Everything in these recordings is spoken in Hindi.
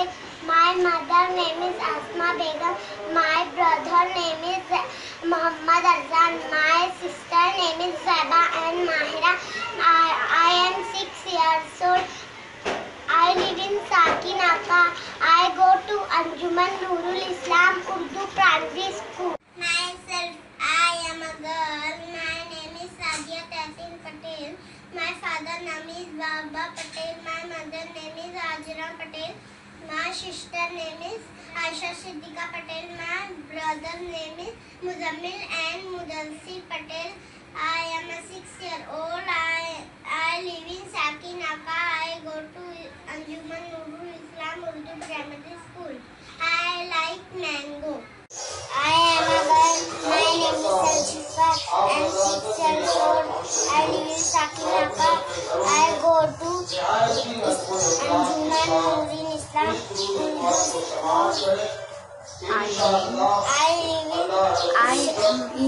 Patel. My mother name is Asma Begum. My brother name is Muhammad Arzan. My sister name is Zaba and Mahira. I am 6 years old. I live in Sakinaka. I go to Anjuman Nurul Islam Urdu Primary School. Myself, I am a girl. My name is Sadia Tahsin Patel. My father name is Baba Patel. My mother name is Hajra Patel. My sister name is Aisha Siddiqa Patel. My brother name is Muzammil and Mudassir Patel. I am a 6-year-old. I live in Sakinaka. I go to Anjuman Nurul Islam Urdu Primary School. I like mango. I am a girl. My name is Alshifa. I am 6 years old. I live in Sakinaka. I go to Anjuman Nurul Islam Urdu School. I am in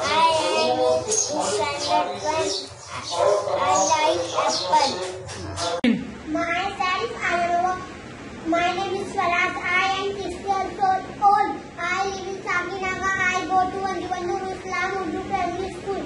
standard 1. I like apple. Myself, my name is Swaraj. I am 6 years old. I live in Sakinaka. I go to Anjuman Nurul Islam Urdu Primary School.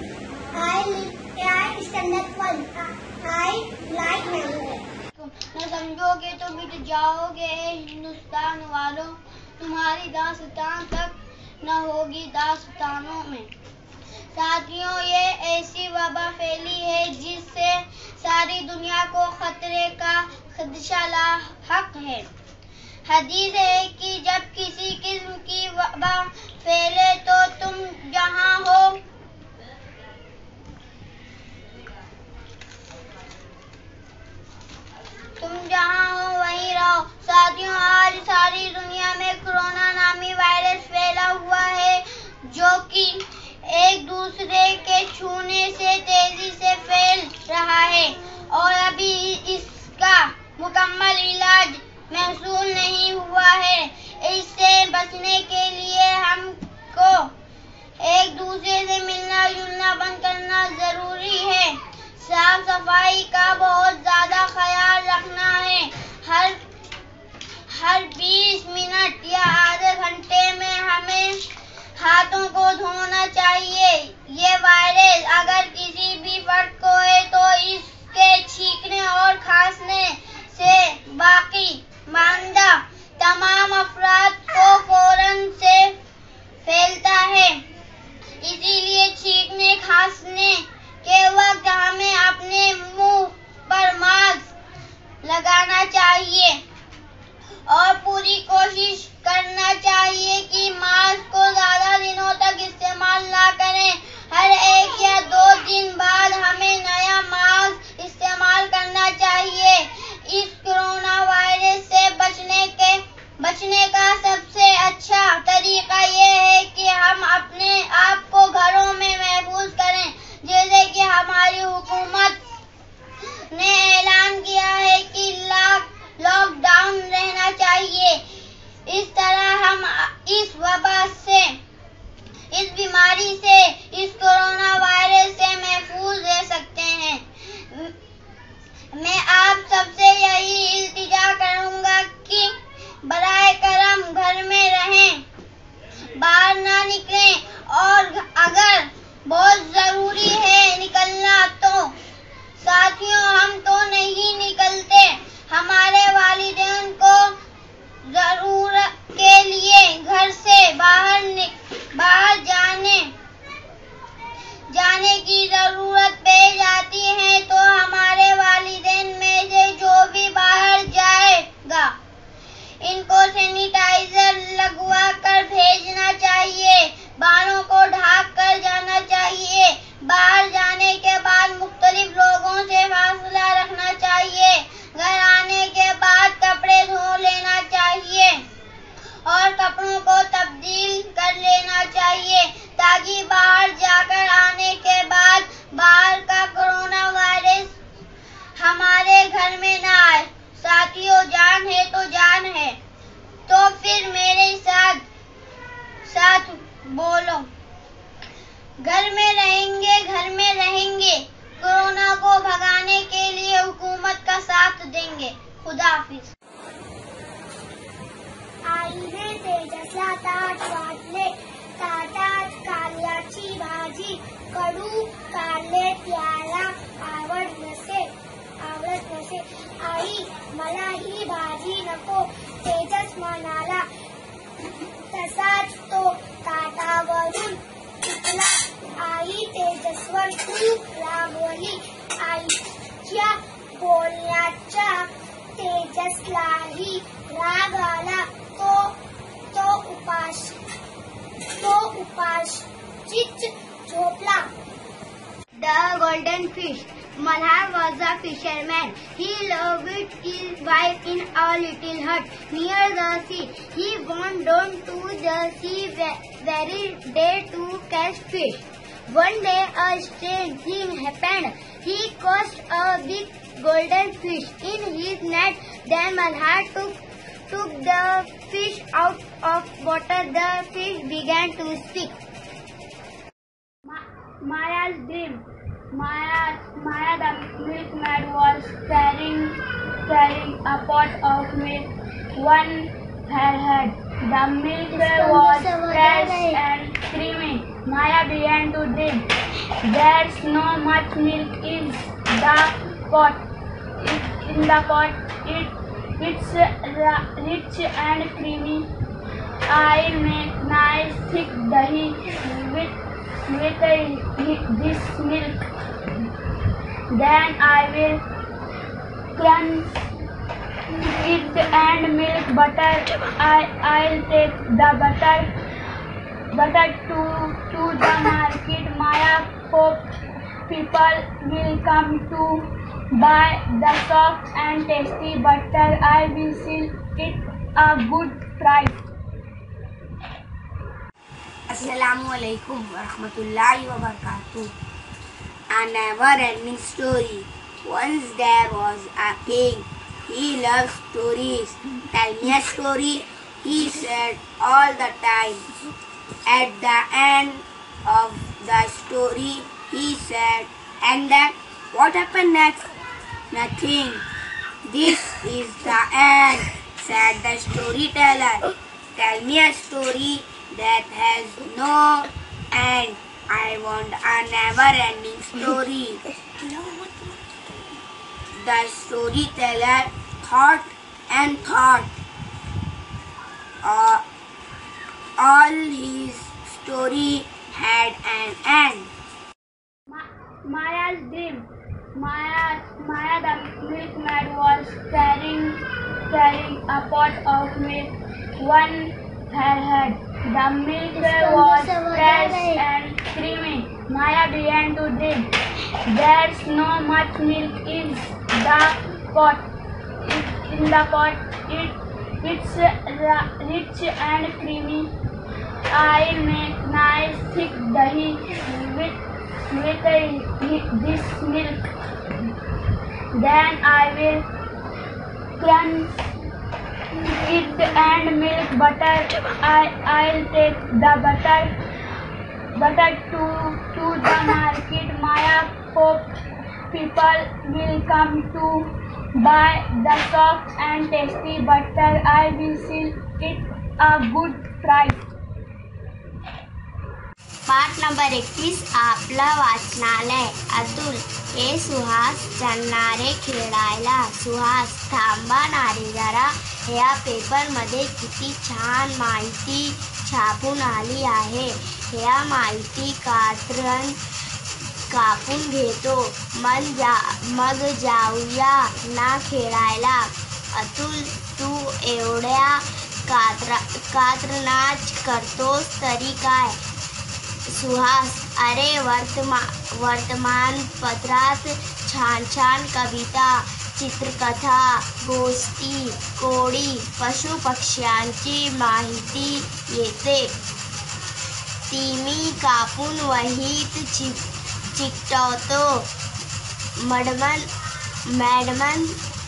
I standard 1. I like mango. न समझोगे तो मिट जाओगे हिंदुस्तान वालों, तुम्हारी दास्तान तक न होगी दास्तानों में। साथियों, ये ऐसी वबा फैली है जिससे सारी दुनिया को खतरे का खदशा लाहक है। हदीस है कि जब किसी किस्म की वबा फैले तो तुम जहां हो वहीं रहो। साथियों, आज सारी दुनिया में कोरोना नामी वायरस फैला हुआ है जो कि एक दूसरे के छूने से तेजी से फैल रहा है और अभी इसका मुकम्मल इलाज मौसूल नहीं हुआ है। इससे बचने के लिए हमको एक दूसरे से मिलना जुलना बंद करना जरूरी है। साफ सफाई का बहुत ज्यादा ख्याल रखना है। हर 20 मिनट या आधे घंटे में हमें हाथों को धोना चाहिए। ये वायरस अगर किसी भी फर्द को है तो इसके छींकने और खांसने से बाकी मानदा तमाम अफराद को फौरन से फैलता है। इसीलिए छींकने खांसने के वक्त हमें अपने मुंह पर मास्क लगाना चाहिए और पूरी कोशिश करना चाहिए कि मास्क को ज्यादा दिनों तक इस्तेमाल ना करें। हर 1 या 2 दिन बाद हमें नया मास्क इस्तेमाल करना चाहिए। इस कोरोना वायरस से बचने का सबसे अच्छा तरीका ये है कि हम अपने आप को घरों में महफूज करें, जैसे कि हमारी हुकूमत ने ऐलान किया है कि लॉकडाउन रहना चाहिए। इस तरह हम इस वबा से, इस बीमारी से, इस कोरोना वायरस से महफूज रह सकते हैं। मैं आप सबसे यही इल्तिजा करूंगा कि बराए करम घर में रहें, बाहर ना निकलें और अगर बहुत जरूरी है निकलना तो साथियों हम तो नहीं निकलते। हमारे वालिदैन को जरूरत के लिए घर से बाहर जाने की जरूरत पेश आती है तो हमारे वालिदैन में से जो भी बाहर जाएगा इनको सैनिटाइजर लगवा कर भेजना चाहिए। बालों को ढक कर जाना चाहिए। बाहर जाने के बाद मुख्तलिफ लोगों से फासला रखना चाहिए। घर आने के बाद कपड़े धो लेना चाहिए और कपड़ों को तब्दील कर लेना चाहिए ताकि बाहर जाकर आने के बाद बाहर का कोरोना वायरस हमारे घर में ना आए। साथियों, जान है तो जान है, तो फिर मेरे साथ बोलो, घर में रहेंगे, कोरोना को भगाने के लिए हुकूमत का साथ देंगे। खुदा हाफिज। सावली आईच्या बोलण्याच्या तेजसलाही राग आला. तो उपाशीच झोपला. The golden fish. Malhar was a fisherman. He lived his wife in a little hut near the sea. He went down to the sea every day to catch fish. One day a strange thing happened. He caught a big golden fish in his net. Then Malhar took the fish out of water. The fish began to speak. Maya's dream. Maya the milkmaid was carrying a pot of milk on her head. The milk was fresh and creamy. Maya began to drink. There's no much milk in the pot. It's rich and creamy. I'll make nice thick dahi with this milk. Then I will crunch it and milk butter. I'll take the butter to the market. Maya hopes people will come to buy the soft and tasty butter. I will sell it a good price. Assalamualaikum warahmatullahi wabarakatuh. A never-ending story. Once there was a king. He loved stories. Tell me a story, he said all the time. At the end of the story, he said, and then what happened next? Nothing. This is the end, said the storyteller. Tell me a story that has no end. I want a never-ending story. The storyteller thought and thought. All his story had an end. Maya's dream. Maya the milkmaid was carrying a pot of milk on her head. The milk was fresh and creamy. Maya began to drink. There's no much milk in the pot. It's rich and creamy. I'll make nice thick dahi with this milk. Then I will crunch it and milk butter. I'll take the butter to the market. Maya hopes people will come to buy the soft and tasty butter. I will sell it a good price. पाठ नंबर 21. आपलं वाचनालय. अतुल. ए सुहास, चलणारे खेळायला. सुहास. थांबा नारे जरा, या पेपरमध्ये किती छान माहिती छापून आली आहे. या माहिती कापून घेतो. मग जाऊया ना खेळायला. अतुल. तू एवढ्या कात्रनाच करतोस तरी काय. सुहास. अरे वर्तमानपत्रात छान छान कविता, चित्रकथा, गोष्टी, कोडी, पशु पक्ष्यांची माहिती येते. ती मी कापून वहीत चिकटवतो. मॅडमन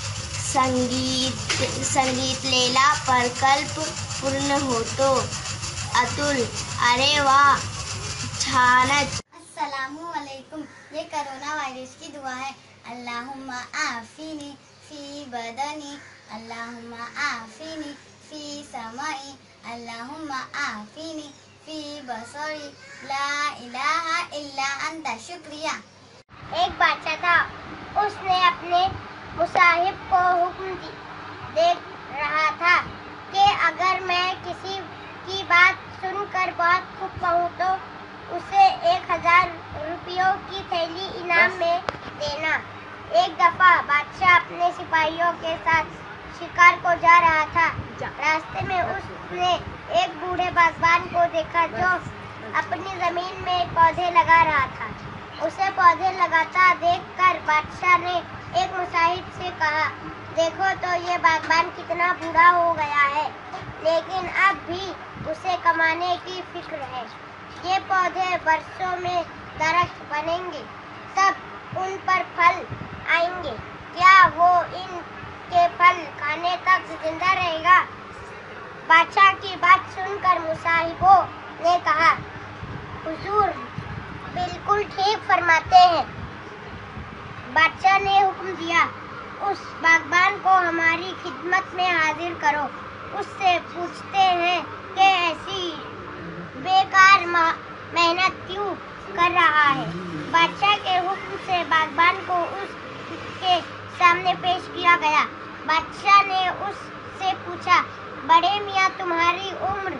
सांगितलेला प्रकल्प पूर्ण होतो. अतुल. अरे वा, छानच. अस्सलामुअलैकुम. ये कोरोना वायरस की दुआ है. अल्लाहुम्मा आफिनी फी बदनी, अल्लाहुम्मा आफिनी फी समाई, अल्लाहुम्मा आफिनी फी बसरी, ला इलाहा इल्ला अंता. शुक्रिया. एक बादशाह था. उसने अपने मुसाहिब को हुक्म दे रहा था कि अगर मैं किसी की बात सुनकर बहुत खुश हूँ तो उसे 1000 रुपयों की थैली इनाम इनाम में देना। एक दफा बादशाह अपने सिपाहियों के साथ शिकार को जा रहा था। रास्ते में उसने एक बूढ़े बागबान को देखा जो अपनी जमीन में पौधे लगा रहा था। उसे पौधे लगाता देखकर बादशाह ने एक मुसाहिब से कहा, देखो तो ये बागबान कितना बूढ़ा हो गया है, लेकिन अब भी उसे कमाने की फिक्र है। ये पौधे बरसों में दरख्त बनेंगे, तब उन पर फल आएंगे। क्या वो इनके फल खाने तक जिंदा रहेगा? बादशाह की बात सुनकर मुसाहिबों ने कहा, हुजूर बिल्कुल ठीक फरमाते हैं। बादशाह ने हुक्म दिया, उस बागबान को हमारी खिदमत में हाजिर करो। उससे पूछते हैं कि ऐसी बेकार मेहनत क्यों कर रहा है। बादशाह के हुक्म से बागबान को उसके सामने पेश किया गया। बादशाह ने उससे पूछा, बड़े मियाँ तुम्हारी उम्र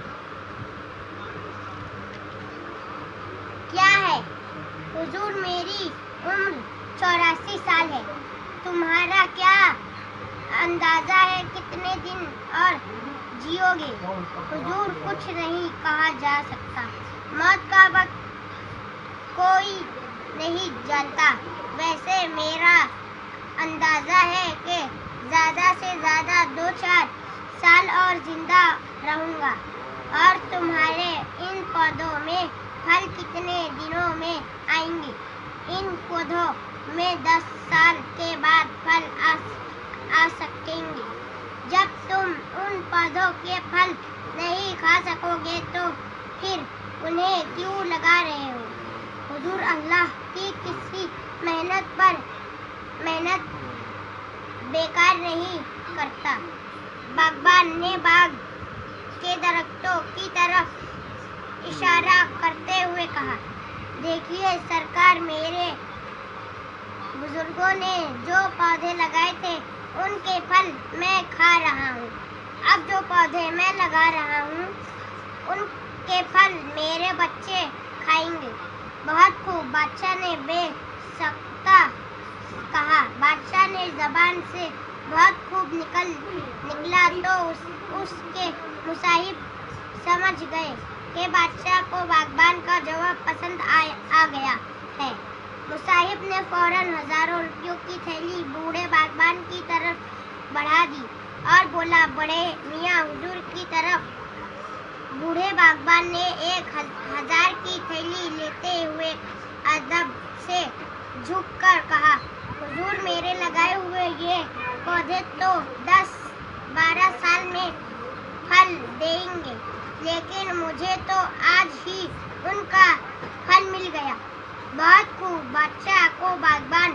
क्या है? हुजूर मेरी उम्र 84 साल है। तुम्हारा क्या अंदाजा है कितने दिन और जियोगे? हुजूर कुछ नहीं कहा जा सकता। मौत का वक्त कोई नहीं जानता। वैसे मेरा अंदाजा है कि ज्यादा से ज्यादा 2-4 साल और जिंदा रहूंगा। और तुम्हारे इन पौधों में फल कितने दिनों में आएंगे? इन पौधों में 10 साल के बाद फल आ सकेंगे। जब तुम उन पौधों के फल नहीं खा सकोगे तो फिर उन्हें क्यों लगा रहे हो? हुजूर अल्लाह की किसी मेहनत बेकार नहीं करता। बागबान ने बाग के दरख्तों की तरफ इशारा करते हुए कहा, देखिए सरकार, मेरे बुजुर्गों ने जो पौधे लगाए थे उनके फल मैं खा रहा हूँ। अब जो पौधे मैं लगा रहा हूँ उनके फल मेरे बच्चे खाएंगे। बहुत खूब, बादशाह ने बेसख्ता कहा। बादशाह ने जबान से बहुत खूब निकला तो उसके मुसाहिब समझ गए कि बादशाह को बागबान का जवाब पसंद आ गया है। मुसाहिब ने फौरन हजारों रुपयों की थैली बूढ़े बागबान की तरफ बढ़ा दी और बोला, बड़े मियाँ हुजूर की तरफ। बूढ़े बागबान ने 1000 की थैली लेते हुए अदब से झुककर कहा, हुजूर मेरे लगाए हुए ये पौधे तो 10-12 साल में फल देंगे, लेकिन मुझे तो आज ही उनका फल मिल गया। बहुत खूब। बादशाह को बागबान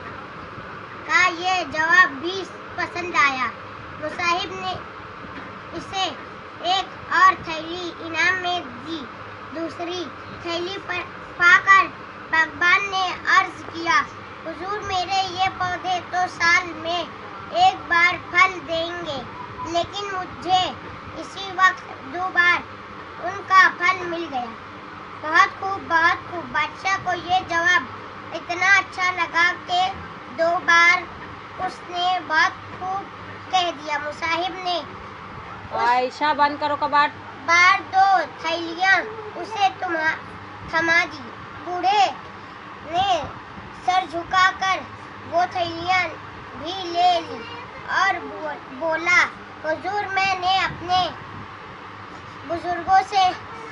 का ये जवाब भी पसंद आया। मुसाहिब ने इसे एक और थैली इनाम में दी। दूसरी थैली पर पाकर बागबान ने अर्ज किया, हुजूर मेरे ये पौधे तो साल में एक बार फल देंगे, लेकिन मुझे इसी वक्त 2 बार उनका फल मिल गया। बहुत खूब, बहुत खूब। बादशाह को ये जवाब इतना अच्छा लगा कि 2 बार उसने बहुत खूब कह दिया। मुसाहिब ने आयशा बंद करो कबाट। बार 2 थैलियां उसे थमा दी। बूढ़े ने सर झुकाकर वो थैलियां भी ले ली और बोला, हुजूर मैंने अपने बुजुर्गों से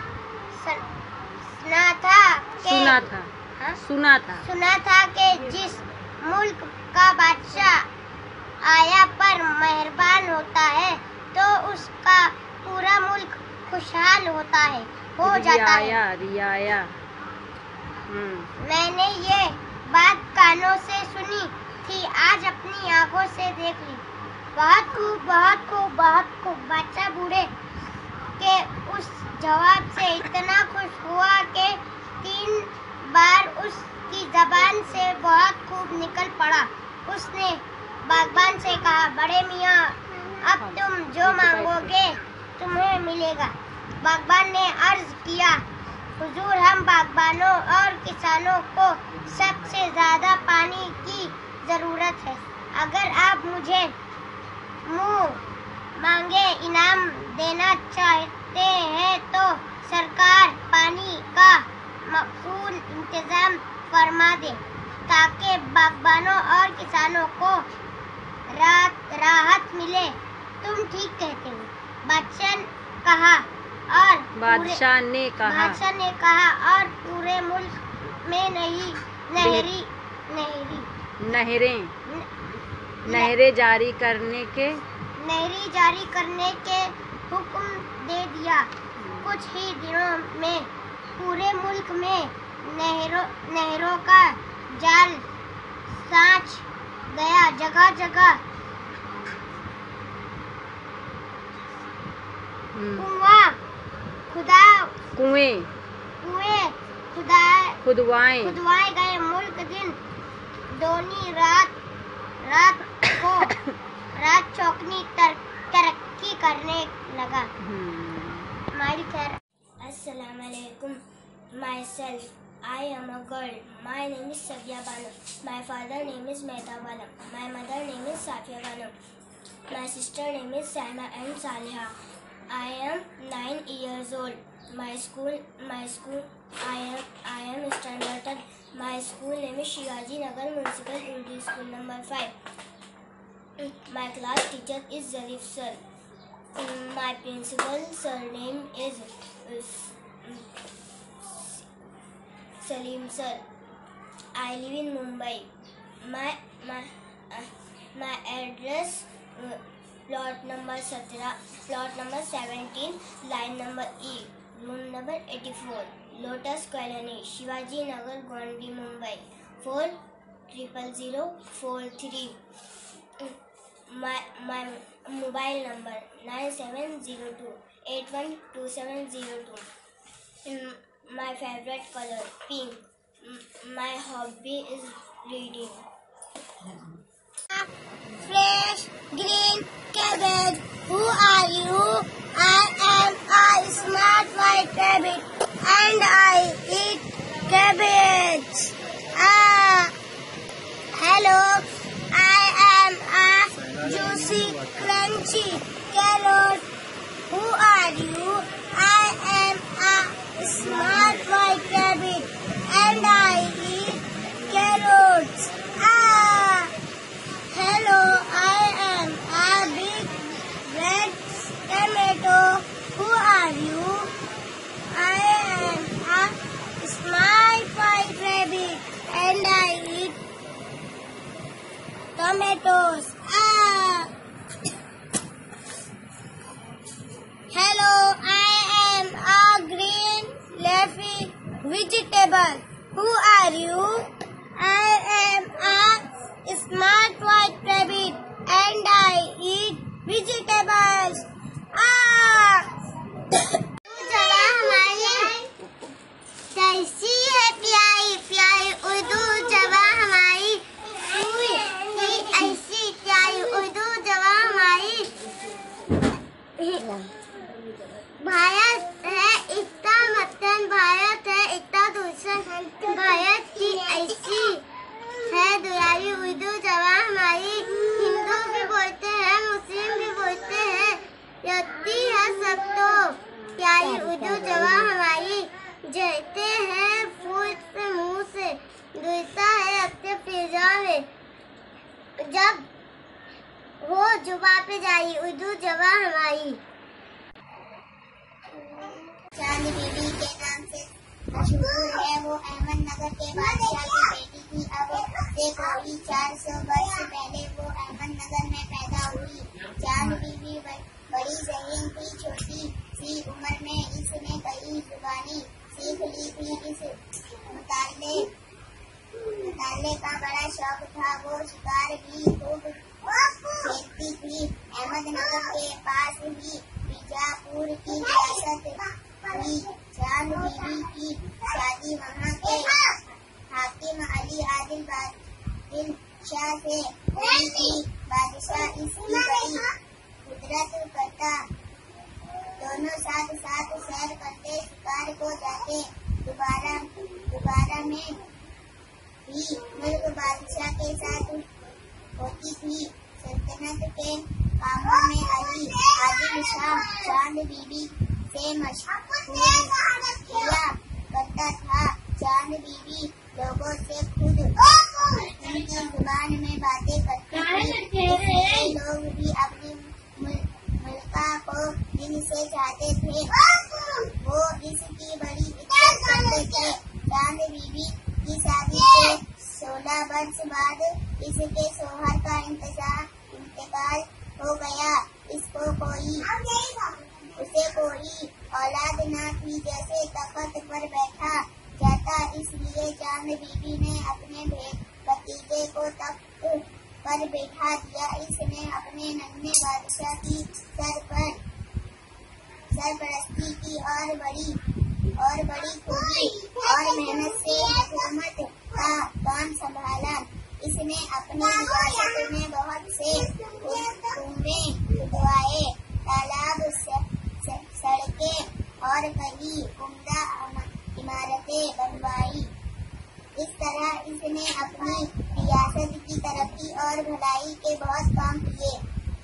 सुना था कि जिस मुल्क का बादशाह आया पर मेहरबान होता है तो उसका पूरा मुल्क खुशहाल होता है, हो जाता है। रियाया। मैंने ये बात कानों से सुनी थी, आज अपनी आंखों से देख ली। बहुत खूब, बहुत खूब, बहुत खूब। बादशाह बूढ़े के उस जवाब से इतना खुश हुआ कि 3 बार उसकी जबान से बहुत खूब निकल पड़ा। उसने बागबान से कहा, बड़े मियाँ, अब तुम जो मांगोगे तुम्हें मिलेगा। बागबान ने अर्ज किया, हुजूर हम बागबानों और किसानों को सबसे मुझे मुंह मांगे इनाम देना चाहते हैं तो सरकार पानी का मकबूल इंतजाम फरमा दे ताकि बागबानों और किसानों को राहत मिले। तुम ठीक कहते हो, बादशाह ने कहा और पूरे मुल्क में नहरें जारी करने के हुक्म दे दिया। कुछ ही दिनों में पूरे मुल्क में नहरों का जाल साँच गया। जगह जगह कुएं खुदवाए गए। मुल्क दिन दोनी रात चौकनी तरक्की करने लगा। Assalamu alaikum. Myself, I am a girl. My name is Sabia Banu. My father name is Mehta Banu. My mother name is Safia Banu. My sister name is Saima and Saliha. I am 9 years old. My school. I am standard 10. My school name is Shivaji Nagar Municipal Urdu School number 5. My class teacher is Zarif sir. My principal surname is Salim sir. I live in Mumbai. My address plot number 17, line number E, room number 84, Lotus Colony, Shivaji Nagar, Gondi, Mumbai 400043. My mobile number 9702812702. My favorite color pink. My hobby is reading. Fresh green cabbage. Who are you? I am a smart white rabbit and I eat cabbage. Hello. I am a juicy, crunchy carrot. Who are you? I am a smart white rabbit and I eat carrots. Hello, I am a big red tomato. Who are you? I am a smart white rabbit and I eat tomatoes. Hello, I am a green leafy vegetable. Who are you? I am a smart white rabbit and I eat vegetables. कैसी है प्यारी प्यारी उर्दू जवा हमारी, ऐसी प्यारी उर्दू जवा हमारी। भारत है एकता वतन, भारत है एकता दूषण, भारत की ऐसी है दुलारी उर्दू जवा हमारी। हिंदू भी बोलते हैं, मुस्लिम भी बोलते हैं, यती है सब तो प्यारी उर्दू जवा हमारी। जलते हैं फूल से मुंह से, गिरता है अपने फिजा में, जब हो जुबा पे जाई उर्दू जवा हमारी। चांद बीबी के नाम से मशहूर है वो, अहमदनगर के बादशाह की बेटी थी। अब से कोई 400 वर्ष पहले वो अहमदनगर में पैदा हुई। चांद बीबी बड़ी ज़हीन थी, छोटी सी उम्र में इसने कई जुबानी सीख ली थी। इस मुताले का बड़ा शौक था, वो शिकार भी खूब खेलती थी। अहमदनगर के पास ही बीजापुर की रियासत हुई। चांद बीबी की शादी वहाँ के हाकिम अली आदिल बादशाह से हुई थी। बादशाह इसकी बड़ी कुदरत करता, दोनों साथ साथ सैर करते, शिकार को जाते। दोबारा में भी मुल्क बादशाह के साथ होती थी। सल्तनत के कामों में अली आदिल शाह चांद बीबी से मशहूर किया करता था। चांद बीबी लोगों से खुद उनकी जुबान में बातें करती थी, इसलिए लोग भी अपनी मलका को दिल से चाहते थे। वो इसकी बड़ी इज्जत करते थे। चांद बीबी की शादी के 16 वर्ष बाद इसके शौहर का इंतकाल हो गया। उसे कोई औलाद न थी। जैसे तख्त पर बैठा जाता, इसलिए चांद बीबी ने अपने भतीजे को तख्त पर बैठा दिया। इसने अपने नन्हे बादशाह की सरपरस्ती की और बड़ी खूबी और मेहनत से हुकूमत का काम संभाला। इसने अपनी रियासत में बहुत से कुएं खुदवाए, तालाब, सड़कें और कई उम्दा इमारतें बनवाई। इस तरह इसने अपनी रियासत की तरक्की और भलाई के बहुत काम किए।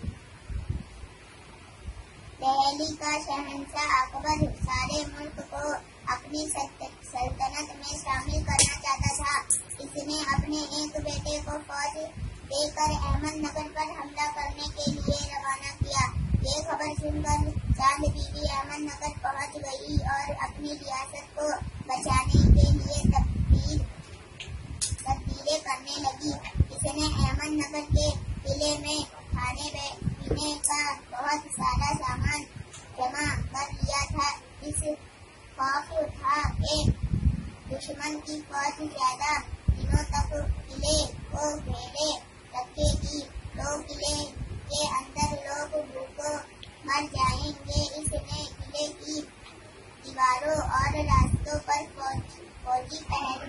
दिल्ली का शहंशाह अकबर सारे मुल्क को अपनी सल्तनत में शामिल करना चाहता था। इसने अपने एक बेटे को फौज देकर अहमदनगर पर हमला करने के लिए रवाना किया। ये खबर सुनकर चांद बीबी अहमदनगर पहुंच गई और अपनी रियासत को बचाने के लिए तब्दीलें करने लगी। इसने अहमदनगर के किले में खाने पीने का बहुत सारा सामान जमा कर लिया था। इस खौफ था कि दुश्मन की फौज ज्यादा दिनों तक किले को घेरे रखेगी, तो किले के अंदर लोग भूखों मर जाएंगे। इसने किले की दीवारों और रास्तों पर फौजी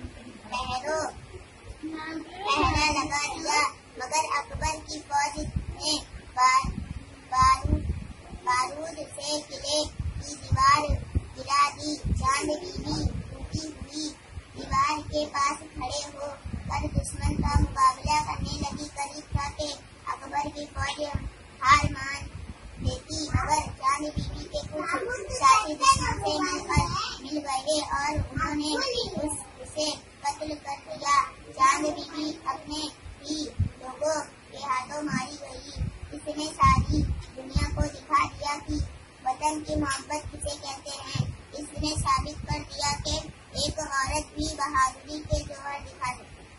पहरा लगा दिया, मगर अकबर की फौज ने बारूद से किले की दीवार गिरा दी। चांद बीबी टूटी हुई दीवार के पास खड़े हो कर दुश्मन का मुकाबला करने लगी। करीब था कि अकबर की फौज हार मान देती, मगर चांद बीबी के कुछ साथी दुश्मन से मिल गए और उन्होंने उसे कत्ल कर दिया। चांद बीबी अपने ही लोगों के हाथों मारी गई। इसने सारी दुनिया को दिखा दिया कि वतन की मोहब्बत किसे कहते हैं। इसने साबित कर दिया कि एक औरत भी बहादुरी के जौहर दिखा सकती है।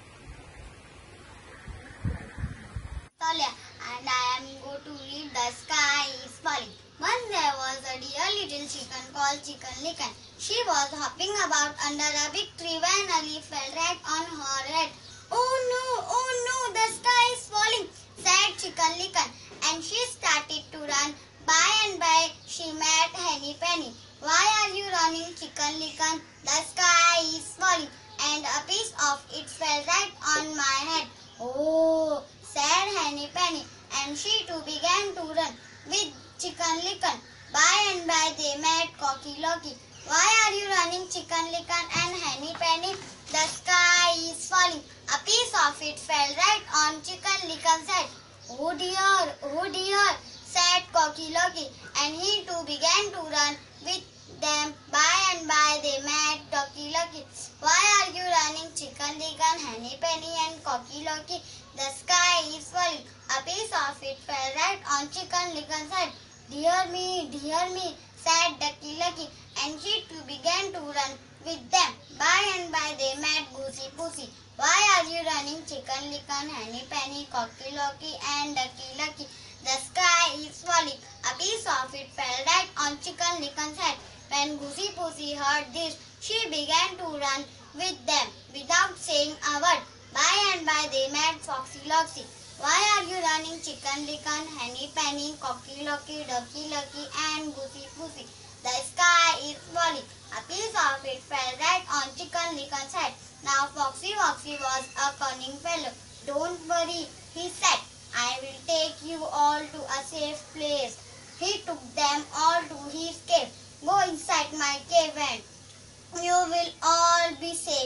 And I am going to read The Sky is Falling. Once there was a dear little chicken called Chicken Licken. She was hopping about under a big tree when a leaf fell right on her head. Oh no, the sky is falling, said Chicken Licken, and she started to run. By and by, she met Henny Penny. Why are you running, Chicken Licken? The sky is falling, and a piece of it fell right on my head. Oh, said Henny Penny, and she too began to run with Chicken Licken. By and by, they met Cocky Locky. Why are you running, Chicken Licken and Henny Penny? The sky is falling. A piece of it fell right on Chicken Licken's head. Oh dear, said Cocky Locky, and he too began to run with them. By and by, they met Cocky Locky. Why are you running, Chicken Licken, Henny Penny and Cocky Locky? The sky is falling. A piece of it fell right on Chicken Licken's head. Dear me, said Ducky Lucky, and she too began to run with them. By and by, they met Goosey Poosey. Why are you running, Chicken Licken, Henny Penny, Cocky Locky and Ducky Lucky? The sky is falling. A piece of it fell right on Chicken Licken's head. When Goosey Poosey heard this, she began to run with them without saying a word. By and by, they met Foxy Loxy. Why are you running, Chicken Licken, Henny Penny, Cocky Locky, Ducky Lucky and Goosey Poosey? The sky is falling. A piece of it fell right on Chicken Licken's head. Now Foxy Woxy was a cunning fellow. Don't worry, he said. I will take you all to a safe place. He took them all to his cave. Go inside my cave and you will all be safe.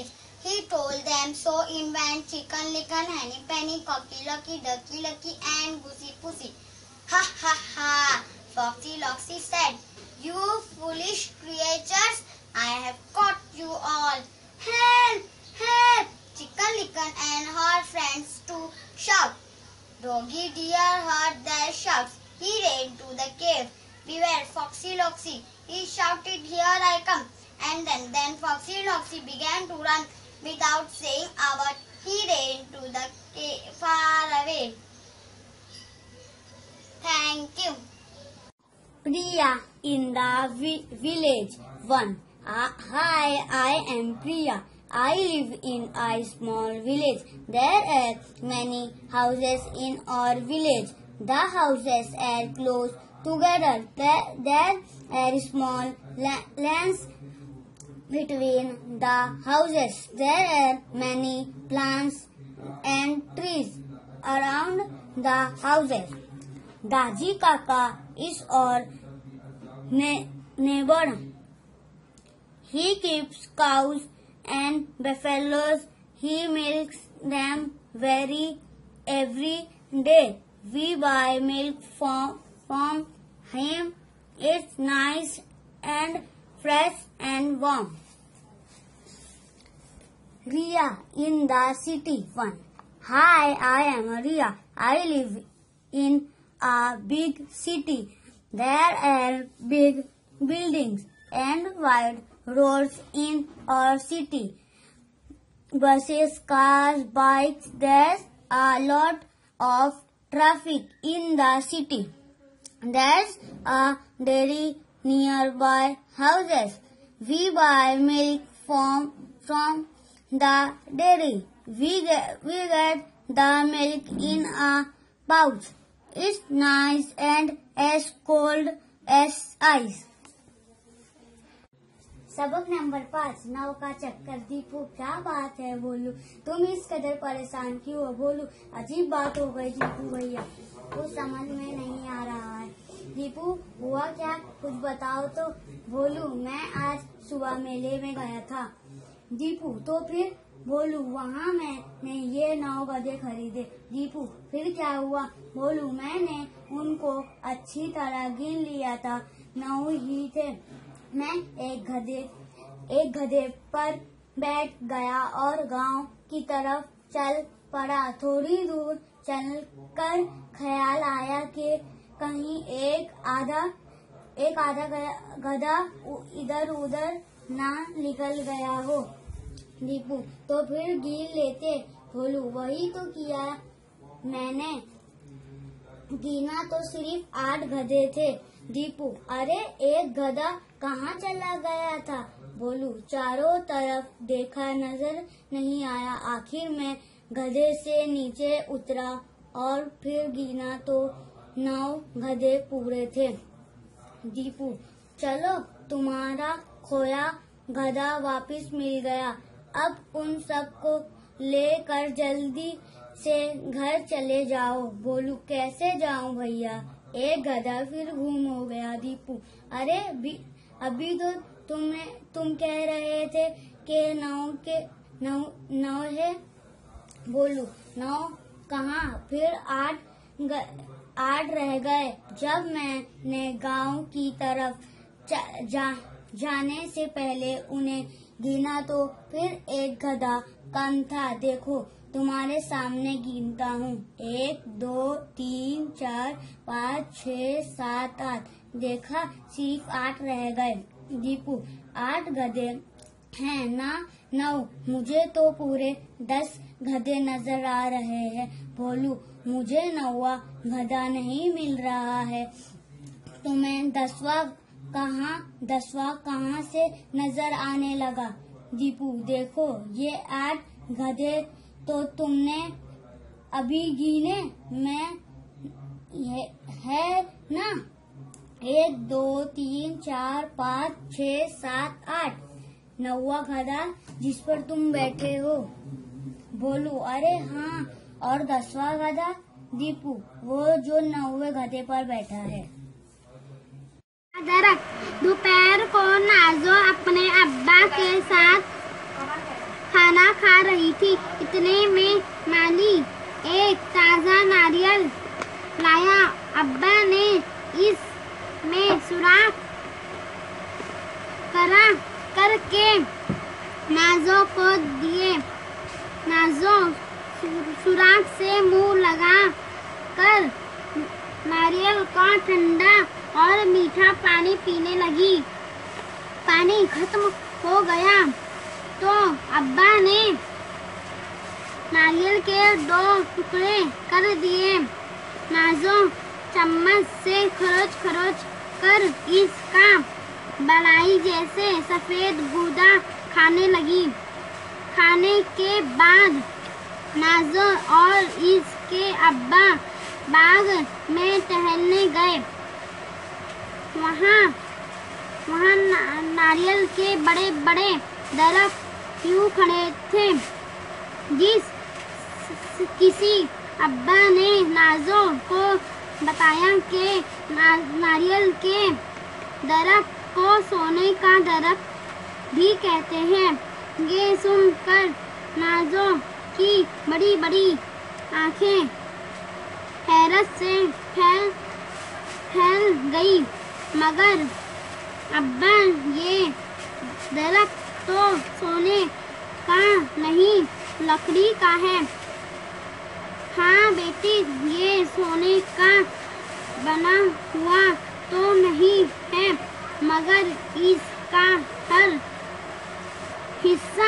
He told them, so invent chicken, licken, henny, penny, cocky, lucky, ducky, lucky, and goosey, pussy. Ha ha ha, Foxy Loxy said, you foolish creatures, I have caught you all. Help, help, Chicken, licken, and her friends to shout. Doggy Dear heard their shouts. He ran to the cave. Beware, Foxy Loxy, he shouted, here I come. And then Foxy Loxy began to run. Without saying a word, he ran to the cave far away. Thank you. Priya in the village 1. Hi, I am Priya. I live in a small village. There are many houses in our village. The houses are close together. There are small lands between the houses. There are many plants and trees around the houses. Daji Kaka is our neighbor. He keeps cows and buffaloes. He milks them every day. We buy milk from him. It's nice and fresh and warm. Ria in the city 1. Hi, I am Ria. I live in a big city. There are big buildings and wide roads in our city. Buses, cars, bikes. There's a lot of traffic in the city. There's a dairy nearby houses. We buy milk from the dairy. We get the milk in a pouch. It's nice and as cold as ice. सबक नंबर 5 नाव का चक्कर। दीपू क्या बात है बोलू, तुम इस कदर परेशान क्यों हो बोलू, अजीब बात हो गई दीपू भैया, कुछ समझ में नहीं आ रहा है। दीपू हुआ क्या, कुछ बताओ तो। बोलू मैं आज सुबह मेले में गया था। दीपू तो फिर। बोलू वहाँ मैंने ये 9 गधे खरीदे। दीपू फिर क्या हुआ। बोलू मैंने उनको अच्छी तरह गिन लिया था, 9 ही थे। मैं एक गधे पर बैठ गया और गांव की तरफ चल पड़ा। थोड़ी दूर चलकर ख्याल आया कि कहीं एक आधा गधा इधर उधर ना निकल गया हो। दीपू तो फिर गिन लेते। बोलू वही तो किया मैंने, गिना तो सिर्फ 8 गधे थे। दीपू अरे एक गधा कहाँ चला गया था। बोलू चारों तरफ देखा, नजर नहीं आया। आखिर में गधे से नीचे उतरा और फिर गिना तो 9 गधे पूरे थे। दीपू चलो तुम्हारा खोया गधा वापस मिल गया। अब उन सबको लेकर जल्दी से घर चले जाओ। बोलू कैसे जाऊं भैया, एक गधा फिर गुम हो गया। दीपू अरे अभी तो तुम कह रहे थे कि 9 है। बोलू 9 कहाँ, फिर 8 रह गए। जब मैंने गांव की तरफ जाने से पहले उन्हें गिना तो फिर एक गधा कम था। देखो तुम्हारे सामने गिनता हूँ, 1 2 3 4 5 6 7 8। देखा सिर्फ 8 रह गए। दीपू 8 गधे हैं ना 9, मुझे तो पूरे 10 गधे नजर आ रहे हैं। बोलू मुझे 9वां गधा नहीं मिल रहा है। तुम्हें 10वां कहाँ से नजर आने लगा। दीपू देखो ये 8 गधे तो तुमने अभी गिने मैं है ना, 1 2 3 4 5 6 7 8, 9वां गधा जिस पर तुम बैठे हो। बोलू अरे हाँ, और 10वां गधा। दीपू वो जो 9वें गधे पर बैठा है। दोपहर को नाजो अपने अब्बा के साथ खाना खा रही थी। इतने में माली एक ताज़ा नारियल लाया। अब्बा ने इसमें सुराख करके नाजो को दिए। नाजो सुराख से मुंह लगा कर नारियल का ठंडा और मीठा पानी पीने लगी। पानी खत्म हो गया तो अब्बा ने नारियल के 2 टुकड़े कर दिए। नाजो चम्मच से खरोच कर इसका बलाई जैसे सफेद गूदा खाने लगी। खाने के बाद नाजो और इसके अब्बा बाग में टहलने गए। वहाँ नारियल के बड़े बड़े दरख्त यूं खड़े थे। किसी अब्बा ने नाजो को बताया कि नारियल के दरख्त को सोने का दरख्त भी कहते हैं। ये सुनकर नाजो की बड़ी बड़ी आंखें हैरत से फैल गई। मगर अब्बा, ये दरख्त तो सोने का नहीं, लकड़ी का है। हाँ बेटी, ये सोने का बना हुआ तो नहीं है, मगर इसका हर हिस्सा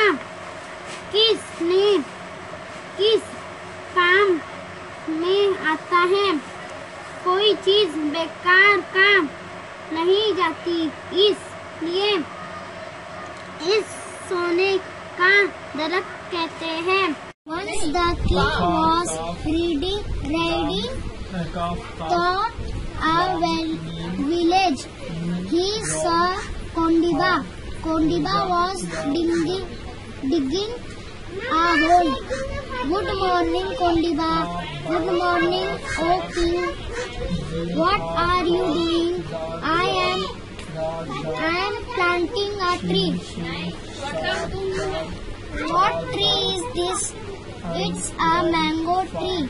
किस काम में आता है। कोई चीज बेकार का नहीं जाती, इसलिए इस सोने का दरख्त कहते हैं। Once the king was riding through a village. He saw Kondiba. Kondiba was digging a hole. Good morning, Kondiba. Good morning, O king. What are you doing? I am planting a tree. What tree is this? It's a mango tree.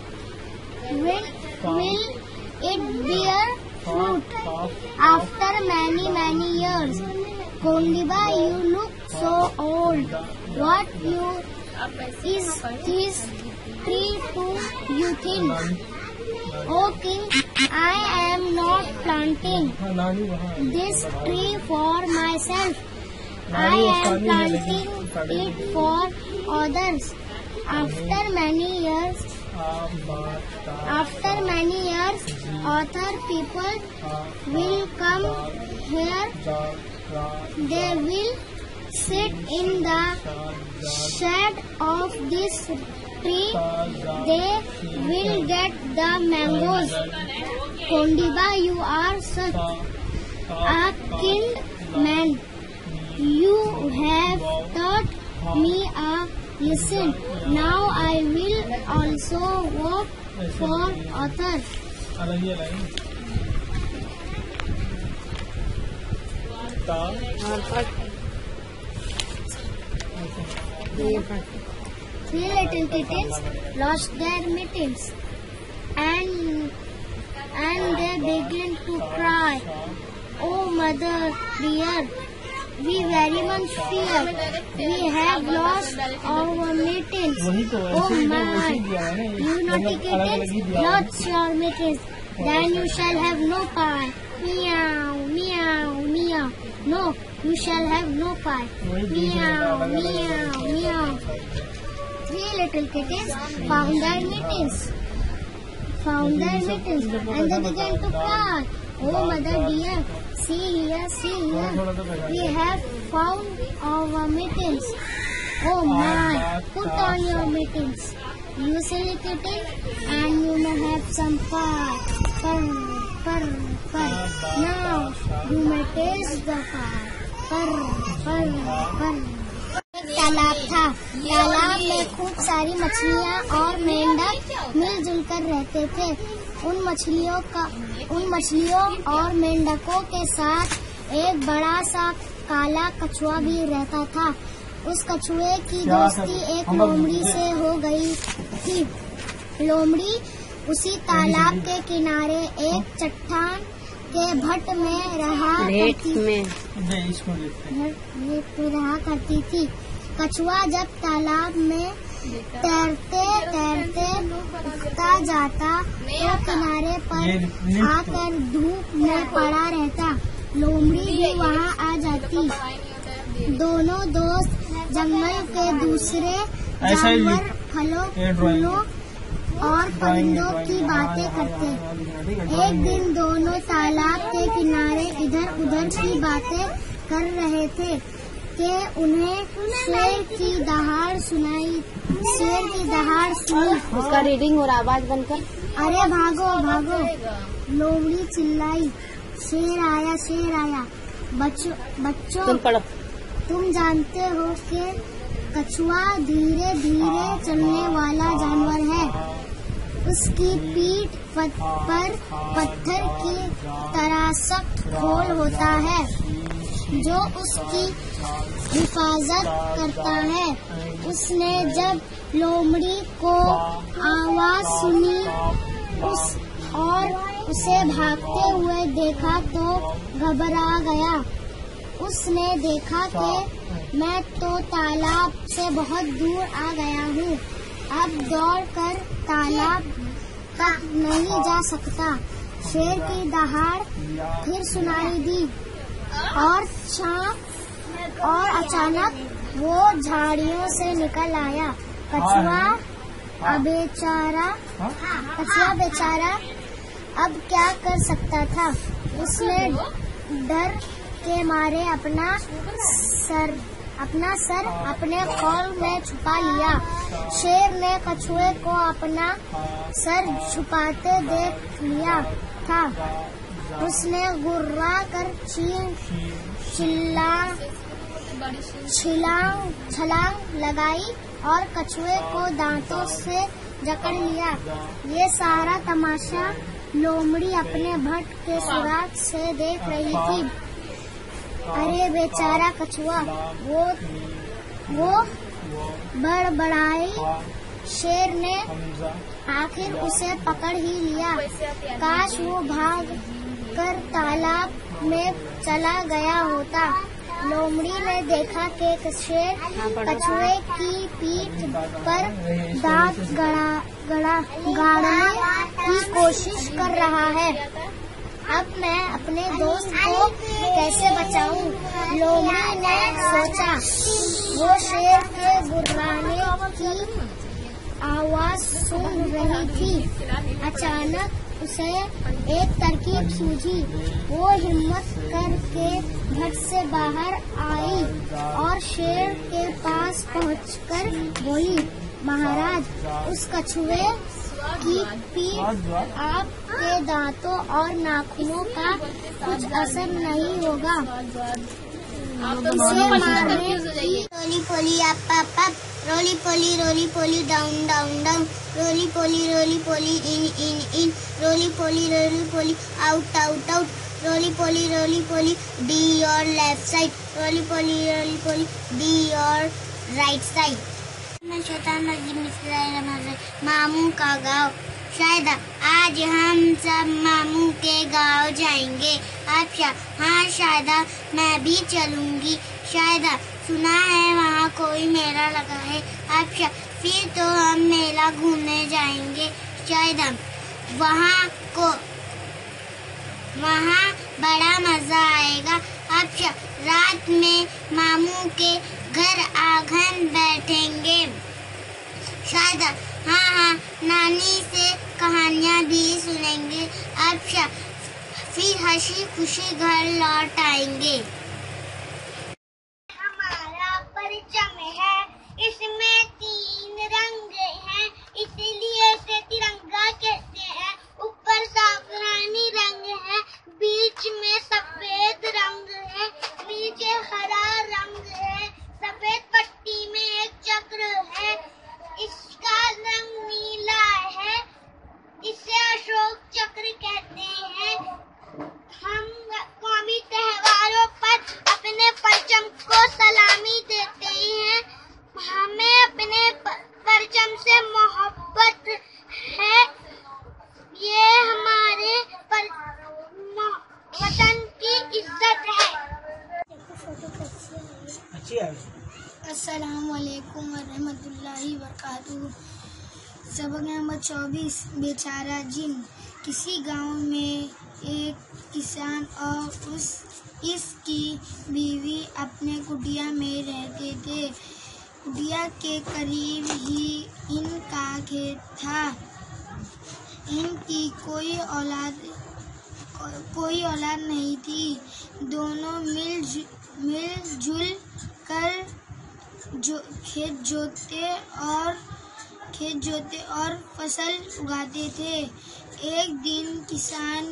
Will it bear fruit after many years? Kondiba, you look so old. What is this tree to you think? Oh king, I am not planting this tree for myself. I am planting it for others. After many years, other people will come here. They will sit in the shade of this tree. They will get the mangoes. Kondiba, you are such a kind man. You have taught me a lesson. Now I will also work for others. Three little kittens lost their mittens, and they began to cry. Oh mother dear, we very much fear. We have lost our mittens. Oh my, you naughty kittens, lost your mittens. Then you shall have no pie. Meow, meow, meow. No, you shall have no pie. Meow, meow, meow. Three little kittens found their mittens. And they began to cry. Oh mother dear, see here, we have found our mittens. Oh my, put on your mittens, you silly kitten, and you may have some pie. Purr. Now you may taste the pie. Purr. तालाब था। तालाब में खूब सारी मछलियाँ और मेंढक मिलजुल कर रहते थे। उन मछलियों और मेंढकों के साथ एक बड़ा सा काला कछुआ भी रहता था। उस कछुए की दोस्ती एक लोमड़ी से हो गई थी। लोमड़ी उसी तालाब के किनारे एक चट्टान के भट्ट में रहा करती थी। कछुआ जब तालाब में तैरते तैरते उगता जाता तो किनारे पर आकर धूप में पड़ा रहता। लोमड़ी भी वहाँ आ जाती। दोनों दोस्त जंगल के दूसरे जानवर, फलों और परिंदों की बातें करते। एक दिन दोनों तालाब के किनारे इधर उधर की बातें कर रहे थे कि उन्हें शेर की दहाड़ सुनी। उसका रीडिंग और आवाज बनकर अरे भागो भागो, लोमड़ी चिल्लाई, शेर आया शेर आया। बच्चों तुम जानते हो कि कछुआ धीरे धीरे चलने वाला जानवर है। उसकी पीठ पर पत्थर की तरह सख्त खोल होता है जो उसकी हिफाजत करता है। उसने जब लोमड़ी को आवाज सुनी और उसे भागते हुए देखा तो घबरा गया। उसने देखा कि मैं तो तालाब से बहुत दूर आ गया हूँ, अब दौड़कर तालाब तक नहीं जा सकता। शेर की दहाड़ फिर सुनाई दी और अचानक वो झाड़ियों से निकल आया। कछुआ बेचारा अब क्या कर सकता था। उसने डर के मारे अपना सर अपने खोल में छुपा लिया। शेर ने कछुए को अपना सर छुपाते देख लिया था। उसने गुर्रा कर छलांग लगाई और कछुए को दांतों से जकड़ लिया। ये सारा तमाशा लोमड़ी अपने भट्ट के सुराग से देख रही थी। अरे बेचारा कछुआ, वो बड़बड़ाई। शेर ने आखिर उसे पकड़ ही लिया। काश वो भाग कर तालाब में चला गया होता। लोमड़ी ने देखा कि शेर कछुए की पीठ पर दांत गाड़ने की कोशिश कर रहा है। अब मैं अपने दोस्त को कैसे बचाऊं? लोमड़ी ने सोचा। वो शेर के गुर्राने की आवाज सुन रही थी। अचानक उसे एक तरकीब सूझी। वो हिम्मत करके भट्ट से बाहर आई और शेर के पास पहुंचकर बोली, महाराज, उस कछुए की पीठ आपके दांतों और नाखूनों का कुछ असर नहीं होगा। उसे मारने की roly poly up up up, roly poly down down down, roly poly in, roly poly out out out, roly poly be your left side, roly poly be your right side. मामू का गाँव। शायद आज हम सब मामू के गाँव जाएंगे। अच्छा, हाँ, शायद मैं भी चलूंगी। शायद सुना है वहाँ कोई मेला लगा है। अच्छा, फिर तो हम मेला घूमने जाएंगे। शायद वहाँ बड़ा मजा आएगा। अच्छा, रात में मामू के घर आंगन बैठेंगे। शायद हाँ, नानी से कहानियाँ भी सुनेंगे। अच्छा, फिर हंसी खुशी घर लौट आएंगे। हमारा परचम है, इसमें 3 रंग हैं, इसलिए इसे तिरंगा कहते हैं। ऊपर साफरानी रंग है, बीच में सफेद रंग है, नीचे हरा रंग है, सफेद पट्टी में एक चक्र है, इसका रंग नीला है, इसे अशोक चक्र कहते हैं। हम कौमी त्योहारों पर सबक नंबर 24 बेचारा जिन। किसी गांव में एक किसान और इसकी बीवी अपने कुटिया में रहते थे। कुटिया के करीब ही इनका खेत था। इनकी कोई औलाद नहीं थी। दोनों मिलजुल कर खेत जोतते और फसल उगाते थे। एक दिन किसान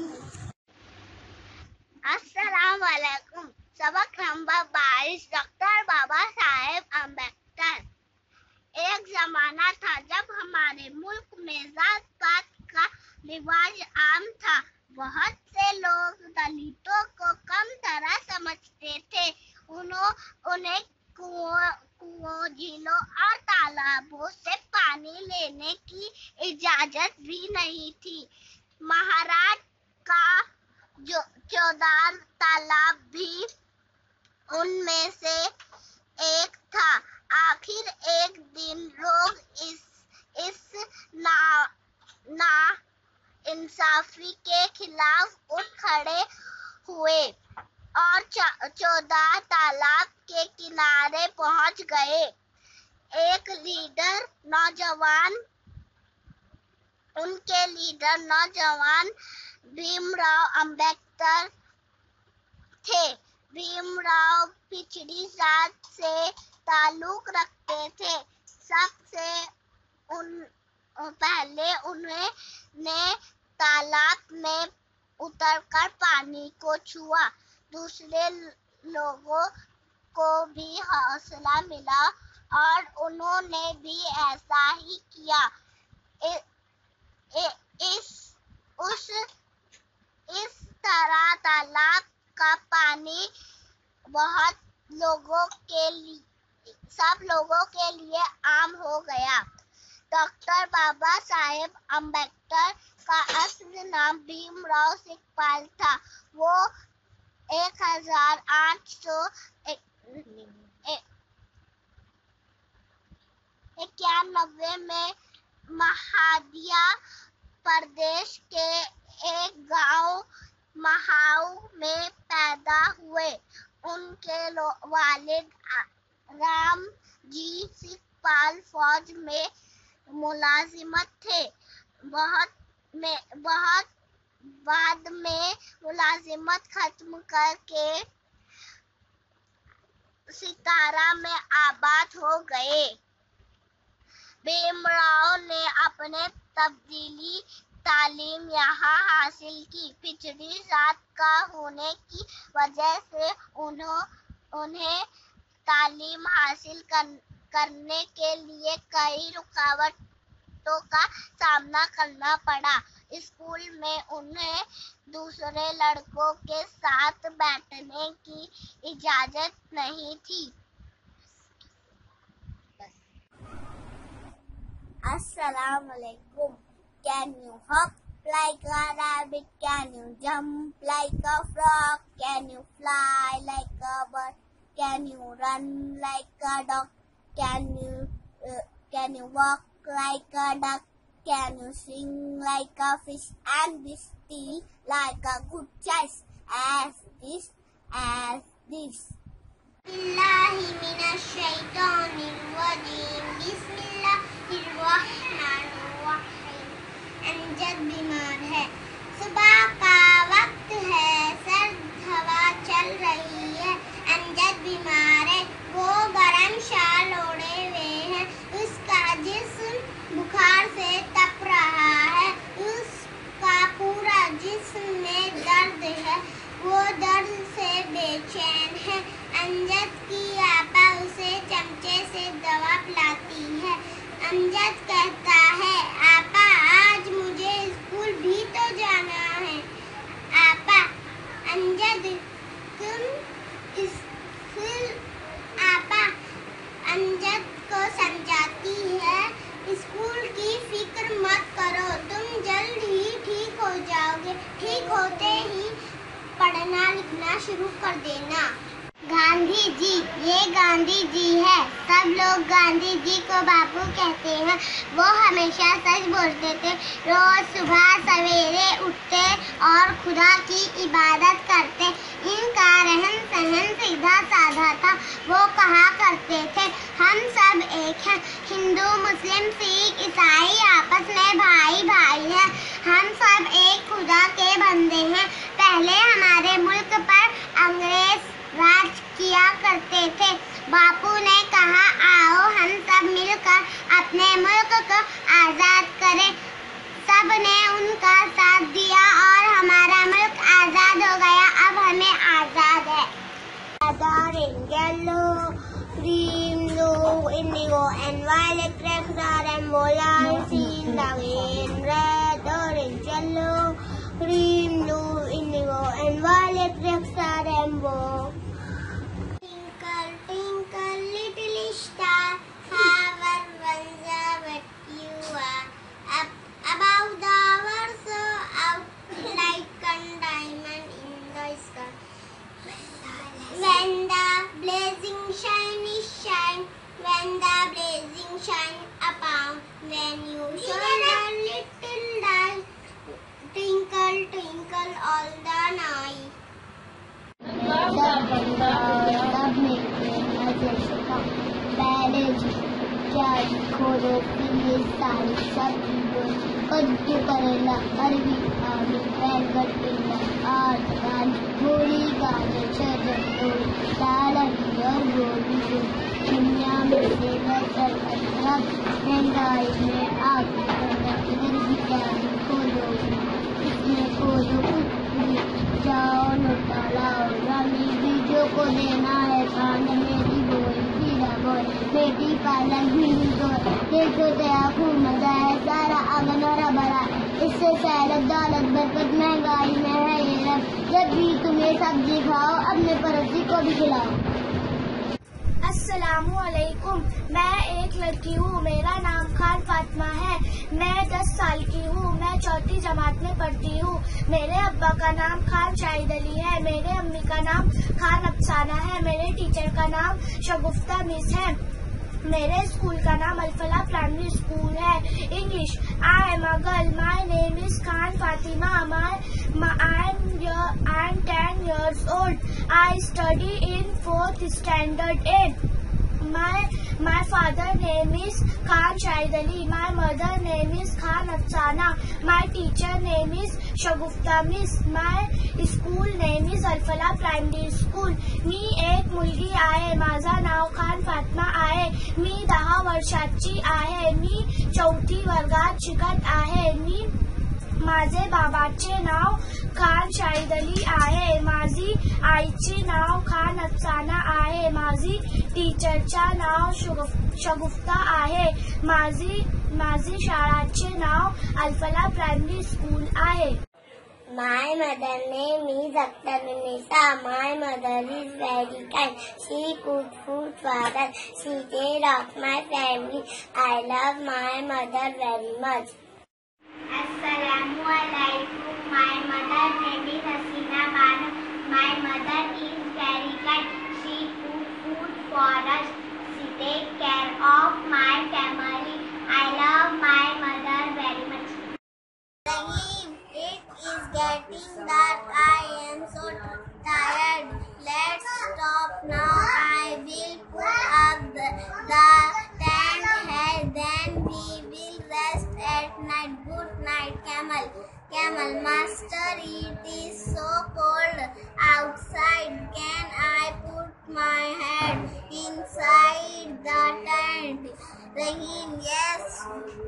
अस्सलाम वालेकुम। सबक नंबर 22 डॉक्टर बाबा साहेब अम्बेडकर। एक जमाना था जब हमारे मुल्क में जात पात का रिवाज आम था। बहुत से लोग दलितों को कम तरह समझते थे। उन्हें कुओं, झीलों और तालाबों से पानी लेने की इजाजत भी नहीं थी। महाराज का जो चौदार तालाब भी उनमें से एक था। आखिर एक दिन लोग इस ना इंसाफी के खिलाफ उठ खड़े हुए और चौदार तालाब के किनारे पहुंच गए। उनके लीडर नौजवान भीमराव अम्बेडकर थे। भीमराव पिछड़ी जात से ताल्लुक रखते थे। सबसे पहले उन्होंने तालाब में उतरकर पानी को छुआ। दूसरे लोगों को भी हौसला मिला और उन्होंने भी ऐसा ही किया। इस तरह तालाब का पानी सब लोगों के लिए आम हो गया। डॉक्टर बाबा साहेब अम्बेडकर का असली नाम भीमराव सिकपाल था। वो 1891 में मध्य प्रदेश के एक गांव महाऊ में पैदा हुए। उनके वालिद राम जी सिकपाल फौज में मुलाजिमत थे। बहुत बाद में मुलाजिमत खत्म करके सितारा में आबाद हो गए। भीमराव ने अपने तब्दीली तालीम यहाँ हासिल की। पिछड़ी जात का होने की वजह से उन्हें तालीम हासिल करने के लिए कई रुकावटों का सामना करना पड़ा। स्कूल में उन्हें दूसरे लड़कों के साथ बैठने की इजाजत नहीं थी। Assalamu alaikum. Can you hop like a rabbit? Can you jump like a frog? Can you fly like a bird? Can you run like a dog? Can you walk like a duck? Can you sing like a fish and be still like a good choice as this? Billahi minash shaitanir rajim. बिस्मिल्लाहिर्रहमानिर्रहीम। अमजद बीमार है। सुबह का वक्त है, सर्द हवा चल रही है। अमजद बीमार है, वो गरम शाल ओढ़े हुए है। उसका जिस्म बुखार से तप रहा है। उसका पूरा जिस्म में दर्द है। वो दर्द से बेचैन है। अमजद की आपा उसे चमचे से दवा पिलाती है। अमजद कहता है, आपा आज मुझे स्कूल भी तो जाना है। आपा अमजद को समझाती है, स्कूल की फिक्र मत करो, तुम जल्द ही ठीक हो जाओगे। ठीक होते ही पढ़ना लिखना शुरू कर देना। गांधी जी, ये गांधी जी है। सब लोग गांधी जी को बापू कहते हैं। वो हमेशा सच बोलते थे। रोज सुबह सवेरे उठते और खुदा की इबादत करते। इनका रहन सहन सीधा साधा था। वो कहा करते थे, हम सब एक हैं। हिंदू मुस्लिम सिख ईसाई आपस में भाई भाई हैं। हम सब एक खुदा के बंदे हैं। पहले हमारे मुल्क पर अंग्रेज राज किया करते थे। बापू ने कहा, आओ हम सब मिलकर अपने मुल्क को आजाद करें। सब ने उनका साथ दिया और हमारा मुल्क आजाद हो गया। अब हमें आजाद है। Yellow, green, blue, indigo and violet flags are embroidered in the wind. Red, orange, yellow, green, blue, indigo and violet flags are embroidered. Twinkle, twinkle, little star, how wonderful you are. Up above the world, so out like a diamond in the sky. When the blazing shine is shine, when the blazing shine upon, when you shine a little light, twinkle, twinkle all the night. तब मेरे नजर से पहले क्या खोलो पीले सारी सब्जी कद्दू करेला अरबी आलू बैंगन टिंडा आलू दाल मूली गाजर शलजम दाल और गोभी शिमला मिर्च लहसुन अदरक महंगाई में आग इधर भी गाड़ी खोलो इसमें खोलो जाओ लौटा लाओ रानी बीजों को देना है खाने मेरी बोई पीला बोई बेटी पालक भीनी बोई देखो दया खूब मजा है सारा आंगन हरा भरा इससे सैलत दौलत बरकत महंगाई में है ये रब जब भी तुम्हें सब्जी खाओ अपने पड़ोसी को भी खिलाओ। अस्सलामुअलैकुम। मैं एक लड़की हूँ। मेरा नाम खान फातिमा है। मैं 10 साल की हूँ। मैं चौथी जमात में पढ़ती हूँ। मेरे अब्बा का नाम खान शाहिद अली है। मेरे अम्मी का नाम खान अफसाना है। मेरे टीचर का नाम शगुफ्ता मिस है। मेरे स्कूल का नाम अल्फला प्राइमरी स्कूल है। English, I am a girl, my name is Khan Fatima, I am 10 years old. I study in 4th standard A. My father name is Khan Shahid Ali. My mother name is Khan Afsana. My teacher name is Shagufta Miss. My school name is Al-Falah Primary School. मी एक मुलगी आहे. माझा नाव खान फातिमा आहे. मी 10 वर्षाची आहे. मी 4थी वर्गात शिकत आहे. माझे बाबाचे नाव खान शाहिद अली आहे. माझी आईचे नाव खान अफसाना आहे. माझी टीचरचे नाव शगुफ्ता आहे. माझी शाळेचे नाव अल्फला प्रायमरी स्कूल आहे. My mother name is Akhtar. My mother is very kind. She cooked food for us. She take care of my family. I love my mother very much. Assalamualaikum. My mother name is Hasina Banu. My mother is very kind. She cook food for us. She take care of my family. I love my mother very much. It is getting dark. I am so tired. Let's stop now. I will put up the tent here. Then we will rest at night. Good night, Camel. Camel Master, it is so cold outside. Can I put my head inside the tent? Rahim, yes.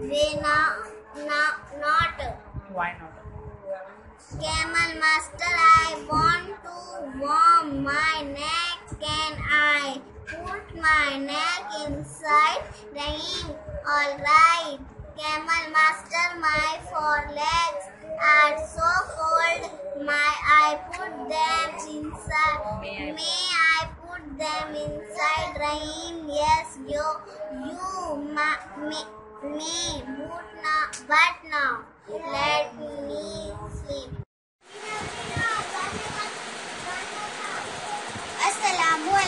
Not. Why not? Camel Master, I want to warm my neck. Can I put my neck inside? Rahim, all right. Camel Master, my forelegs are so cold. I put them inside. May I put them inside? Rahim, yes, you may, but now let me sleep. Assalamu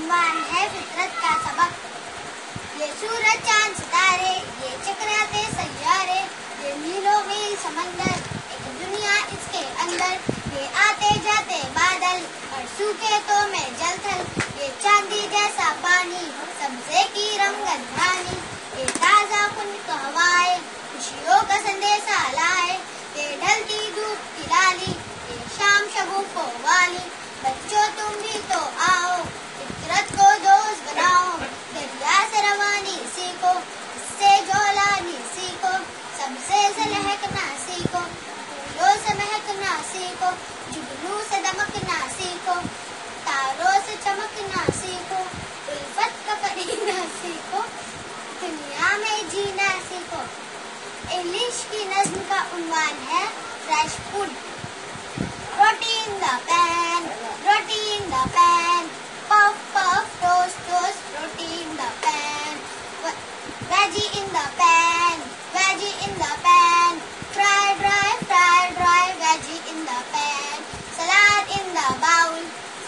उन्वान है फितरत का सबक। ये सूरज चांद सितारे, ये चकराते सैयारे, ये मीलों मील समंदर, एक दुनिया इसके अंदर, ये आते जाते बादल और सूखे तो मैं जल थल, ये चांदी जैसा पानी सबसे की रंगत धानी, ये ताजा खून को हवाएं खुशियों का संदेशा लाए, ये ढलती धूप की लाली, ये शाम शगुफों वाली। बच्चों तुम भी तो आओ, फितरत को दोस्त बनाओ, दरिया से रवानी सीखो, इससे जोलानी सीखो, सबसे से लहकना सीखो, फूलों से महकना सीखो, जुगनू से दमकना सीखो, तारों से चमकना सीखो, उल्फत का करीना सीखो, दुनिया में जीना सीखो। इंग्लिश की नज्म का उन्वान है fresh food. Roti in the pan, roti in the pan, puff puff toast toast, roti in the pan, veggie in the pan, veggie in the pan, fry dry, veggie in the pan, salad in the bowl,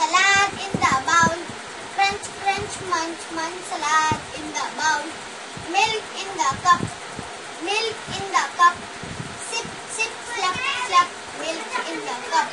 crunch crunch munch munch, salad in the bowl, milk in the cup, sip sip slap slap, milk in the cup.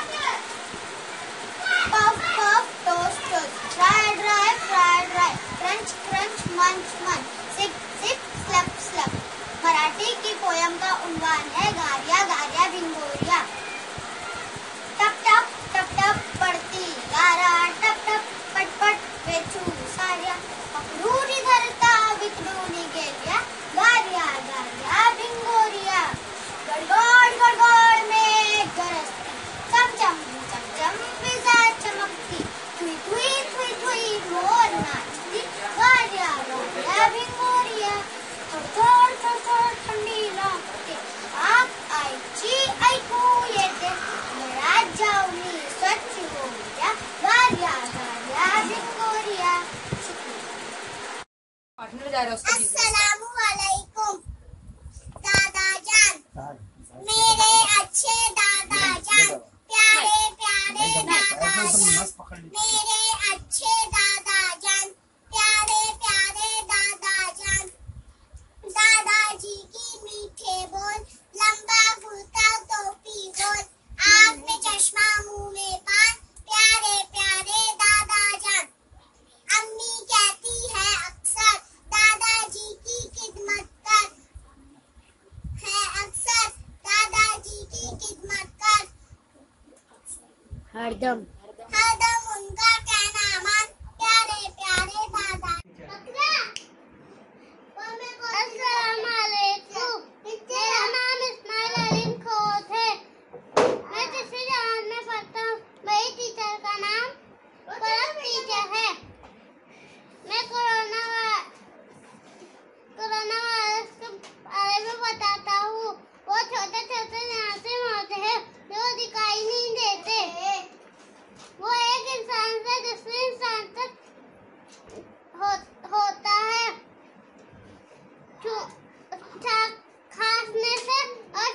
Puff puff toast toast, fry dry, crunch crunch munch munch, sip sip slap slap। Marathi की पोयम का उन्वान है गारिया गारिया भिंगोरिया। टप टप पड़ती गारा, टप टप पट पट वेचू सारिया, पकडूनी धरता विकडूनी गेलिया, गारिया गारिया भिंगोरिया। गडगड में गरजती, चमचम चमचम बिजा चमकती, थुई थुई मोर नाचती, गारिया गारिया भिंगोरिया। थोड थंडी लागते, आग आईची ऐकू येते, घरात जाऊनी स्वच्छ होऊया, गारिया गारिया भिंगोरिया। अस्सलामु अलैकुम दादा जान, मेरे अच्छे दादा जान, प्यारे प्यारे दादा जान, मेरे अच्छे दादा जान, प्यारे प्यारे दादा जान। दादाजी की मीठे बोल, लंबा फुलका टोपी गोल, आँख में चश्मा मुंह में पान, प्यारे प्यारे दादा जान। अम्मी कहती है अक्सर, दादाजी की खिदमत कर, हरदम उनका कहना मान, प्यारे प्यारे दादा। अस्सलाम वालेकुम, मेरा नाम इस्माइल अलीम खोत है, मैं तीसरी जमात में पढ़ता हूँ। मेरी टीचर का नाम परम टीचर है। मैं कोरोना वायरस के बारे में बताता हूँ। वो छोटे छोटे न्यासे होते हैं जो दिखाई नहीं देते। वो एक इंसान से दूसरे इंसान तक होता है, खांसने से और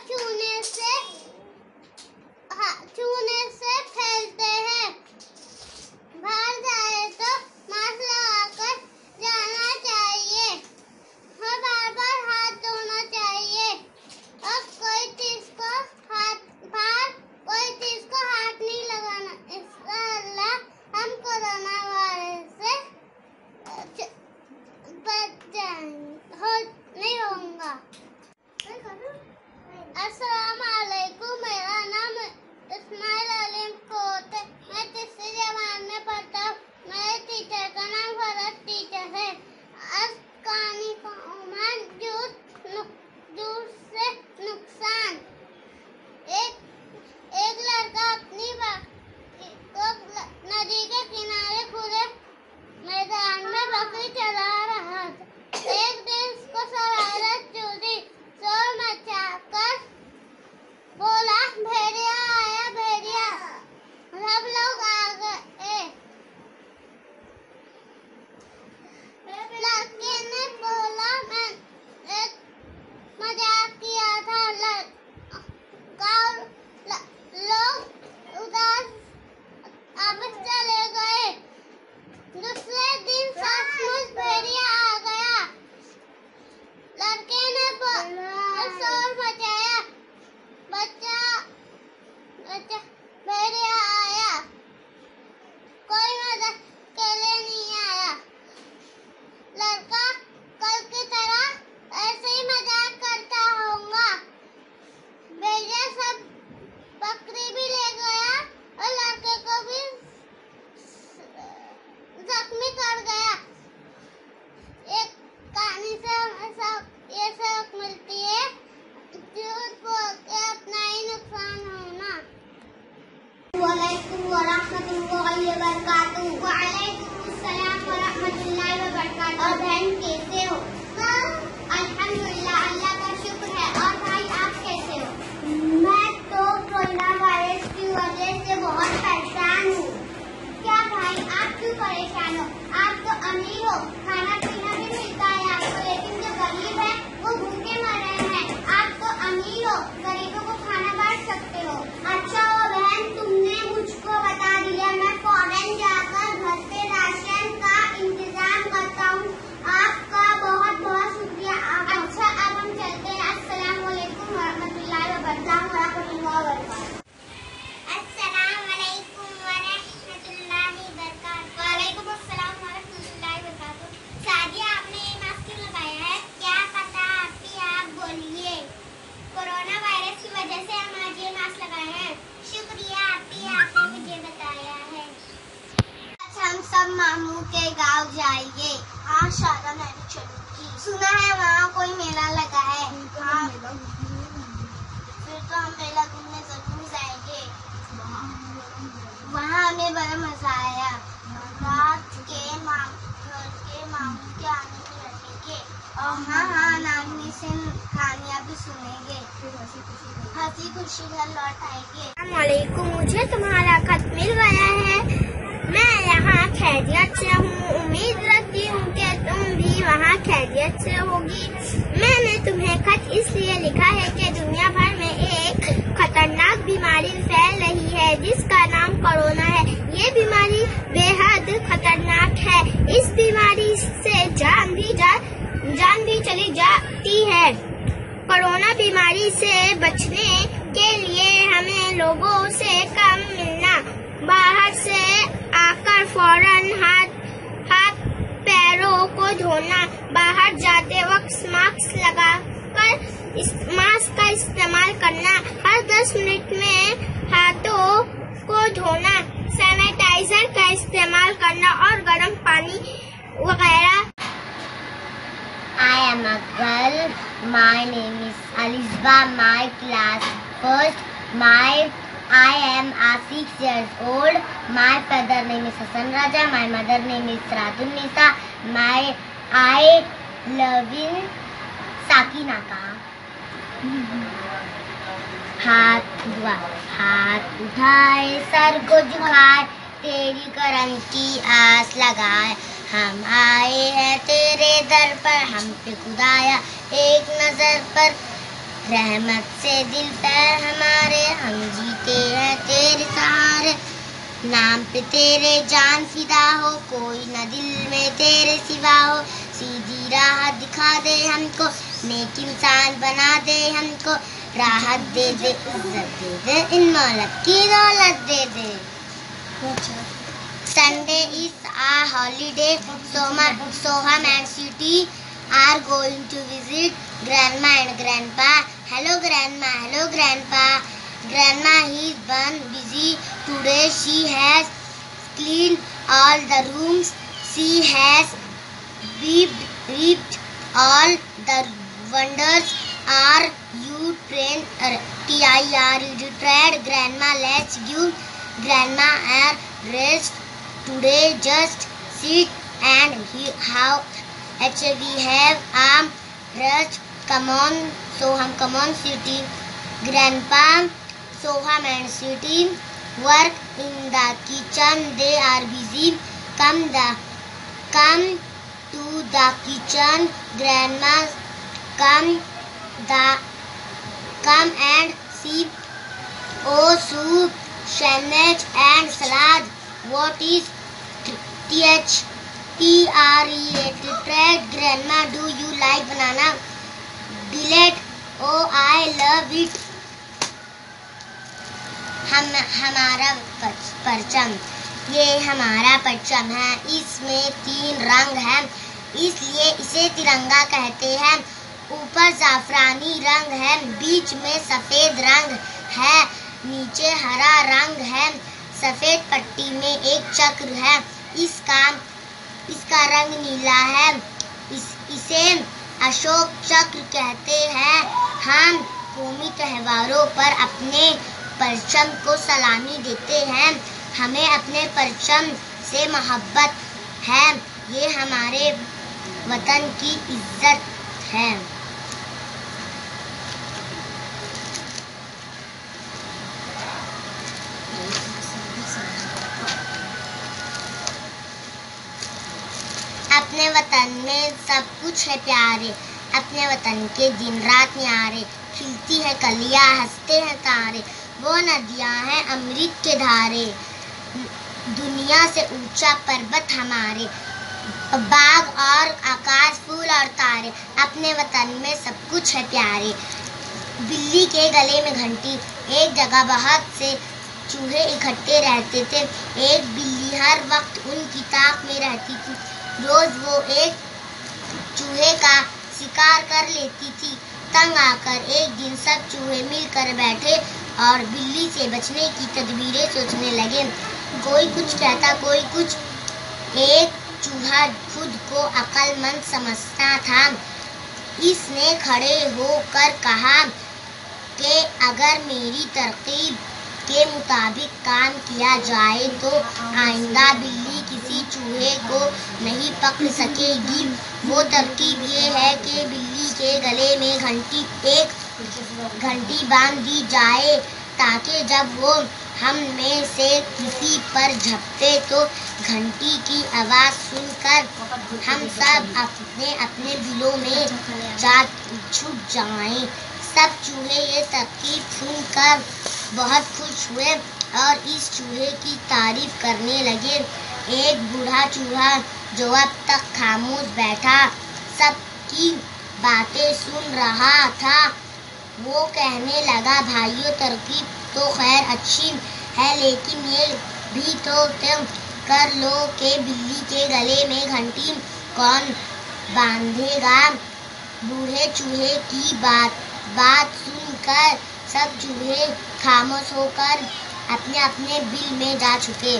छूने से फैलते हैं। बाहर जाए तो मास्क लगाकर जाना चाहिए और बार बार हाथ धोना चाहिए, और कोई चीज को हाथ नहीं लगाना। इंशाअल्लाह हम कोरोना वायरस से बच जाएंगे, नहीं हो तो हम मेला घूमने जरूर जाएंगे। वहाँ हमें बड़ा मजा आया। रात के मामू के आने में लगेंगे और हाँ नानी से कहानियाँ भी सुनेंगे। हंसी खुशी घर लौट आएंगे। अस्सलामुअलैकुम, मुझे तुम्हारा खत मिल गया है। मैं यहाँ खैरियत से हूँ। उम्मीद रखती हूँ कि तुम भी वहाँ खैरियत से होगी। मैंने तुम्हें खत इसलिए लिखा है कि दुनिया भर में एक खतरनाक बीमारी फैल रही है जिसका नाम कोरोना है। ये बीमारी बेहद खतरनाक है। इस बीमारी से जान भी चली जाती है। कोरोना बीमारी से बचने के लिए हमें लोगों से कम मिलना, बाहर से आकर फौरन हाथ पैरों को धोना, बाहर जाते वक्त मास्क का इस्तेमाल करना, हर 10 मिनट में हाथों को धोना, सैनिटाइजर का इस्तेमाल करना और गर्म पानी वगैरह। I am a girl. My name is Alisba. My class first. I am 6 years old. My father name is Hassan Raja. My mother name is Ratun Nisa. I live in Sakinaka. हाथ उठाए सर को झुकाए, तेरी करम की आस लगाए, हम आए हैं तेरे दर पर, हम पे खुदाया एक नजर पर, रहमत से दिल पर हमारे, हम जीते हैं तेरे सहारे, नाम पे तेरे जान फिदा हो, कोई न दिल में तेरे सिवा हो, सीधी राह दिखा दे हमको, नेक इंसान बना दे हमको, राहत दे दे, इज्जत दे दे, इन मौलत की दौलत दे दे। Sunday is a holiday. Soham and Sweetie are going to visit Grandma and Grandpa. Hello Grandma, hello Grandpa. Grandma is been busy today. She has cleaned all the rooms. She has wept all the wonders. Are you tired, Grandma? Let's give Grandma a rest today. Just sit and how we have rest. Come on, Soham, come on, Sweetie. Grandpa, Soham and Sweetie work in the kitchen. They are busy. Come to the kitchen. Grandma, come and see. Oh, soup, spinach and salad. What is treat? Grandma, do you like banana? Delight. Oh, I love it. हमारा परचम, ये हमारा परचम है। इसमें 3 रंग हैं, इसलिए इसे तिरंगा कहते हैं। ऊपर जाफरानी रंग है, बीच में सफेद रंग है, नीचे हरा रंग है, सफेद पट्टी में एक चक्र है, इसका रंग नीला है, इसे अशोक चक्र कहते हैं। हम कौमी त्योहारों पर अपने परचम को सलामी देते हैं। हमें अपने परचम से मोहब्बत है, ये हमारे वतन की इज्जत है। अपने वतन में सब कुछ है प्यारे, अपने वतन के दिन रात न्यारे, खिलती है कलियां, हंसते हैं तारे, वो नदियां हैं अमृत के धारे, दुनिया से ऊंचा पर्वत हमारे, बाग और आकाश, फूल और तारे, अपने वतन में सब कुछ है प्यारे। बिल्ली के गले में घंटी, एक जगह बहुत से चूहे इकट्ठे रहते थे, एक बिल्ली हर वक्त उनकी ताक में रहती थी, रोज वो एक चूहे का शिकार कर लेती थी। तंग आकर एक दिन सब चूहे मिलकर बैठे और बिल्ली से बचने की तदबीरें सोचने लगे। कोई कुछ कहता, कोई कुछ। एक चूहा खुद को अक्लमंद समझता था। इसने खड़े होकर कहा, कि अगर मेरी तरकीब के मुताबिक काम किया जाए तो आइंदा बिल्ली किसी चूहे को नहीं पकड़ सकेगी। वो तरकीब ये है कि बिल्ली के गले में एक घंटी बांध दी जाए ताकि जब वो हम में से किसी पर झपटे तो घंटी की आवाज़ सुनकर हम सब अपने अपने बिलों में जा छुप जाएं। सब चूहे ये तरकीब सुनकर बहुत खुश हुए और इस चूहे की तारीफ करने लगे। एक बूढ़ा चूहा जो अब तक खामोश बैठा सबकी बातें सुन रहा था, वो कहने लगा, भाइयों तरकीब तो खैर अच्छी है, लेकिन ये भी तो तुम कर लो कि बिल्ली के गले में घंटी कौन बांधेगा। बूढ़े चूहे की बात सुनकर सब चूहे खामोश होकर अपने अपने बिल में जा चुके।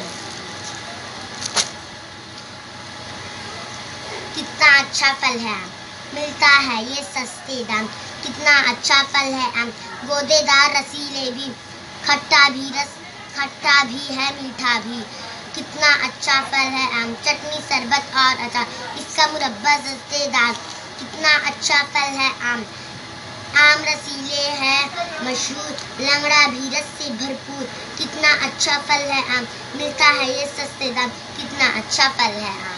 कितना अच्छा फल है, मिलता है ये सस्ते दाम। कितना अच्छा फल है आम, गोदेदार रसीले भी, खट्टा भी है मीठा भी। कितना अच्छा फल है आम, चटनी शरबत और अचार, इसका मुरब्बा सस्तेदार। कितना अच्छा फल है आम, आम रसीले है मशहूर, लंगड़ा भी रस से भरपूर। कितना अच्छा फल है आम, मिलता है ये सस्ते दाम। कितना अच्छा फल है आम।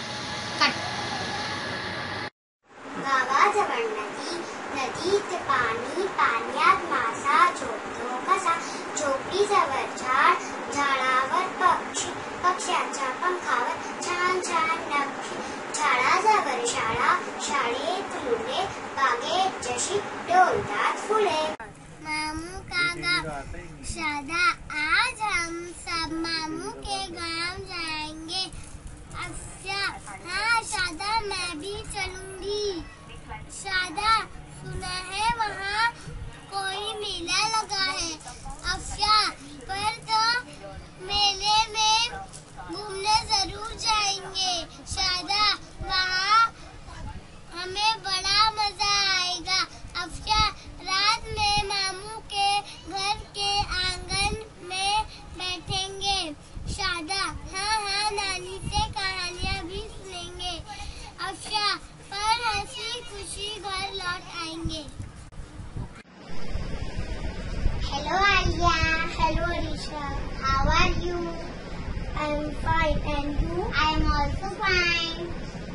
गावाजवळ नदीत पाणी, पाण्यात मासा, झोपतो कसा, झोपडीजवळ झाड, झाडावर पक्षी, पक्ष्याच्या पंखावर छान छान नक्षी, झाडाजवळ शाळा, शाळेत मुले, बागेत जशी डोलतात फुले। मामू का गाँव शादा, आज हम सब मामू के गाँव जाएंगे। अच्छा हाँ शादा, मैं भी चलूंगी। शादा, सुना है वहाँ कोई मेला लगा है। अच्छा, पर तो मेले में घूमने जरूर जाएंगे। शादा, वहाँ हमें बड़ा मजा आएगा। अच्छा, रात में मामू के घर के आंगन में बैठेंगे। शादा, हाँ हाँ, नानी से कहानियाँ भी सुनेंगे। अच्छा, पर हंसी खुशी घर लौट आएंगे। Hello Alia. Hello Risha. How are you? I am fine. And you? I am also fine.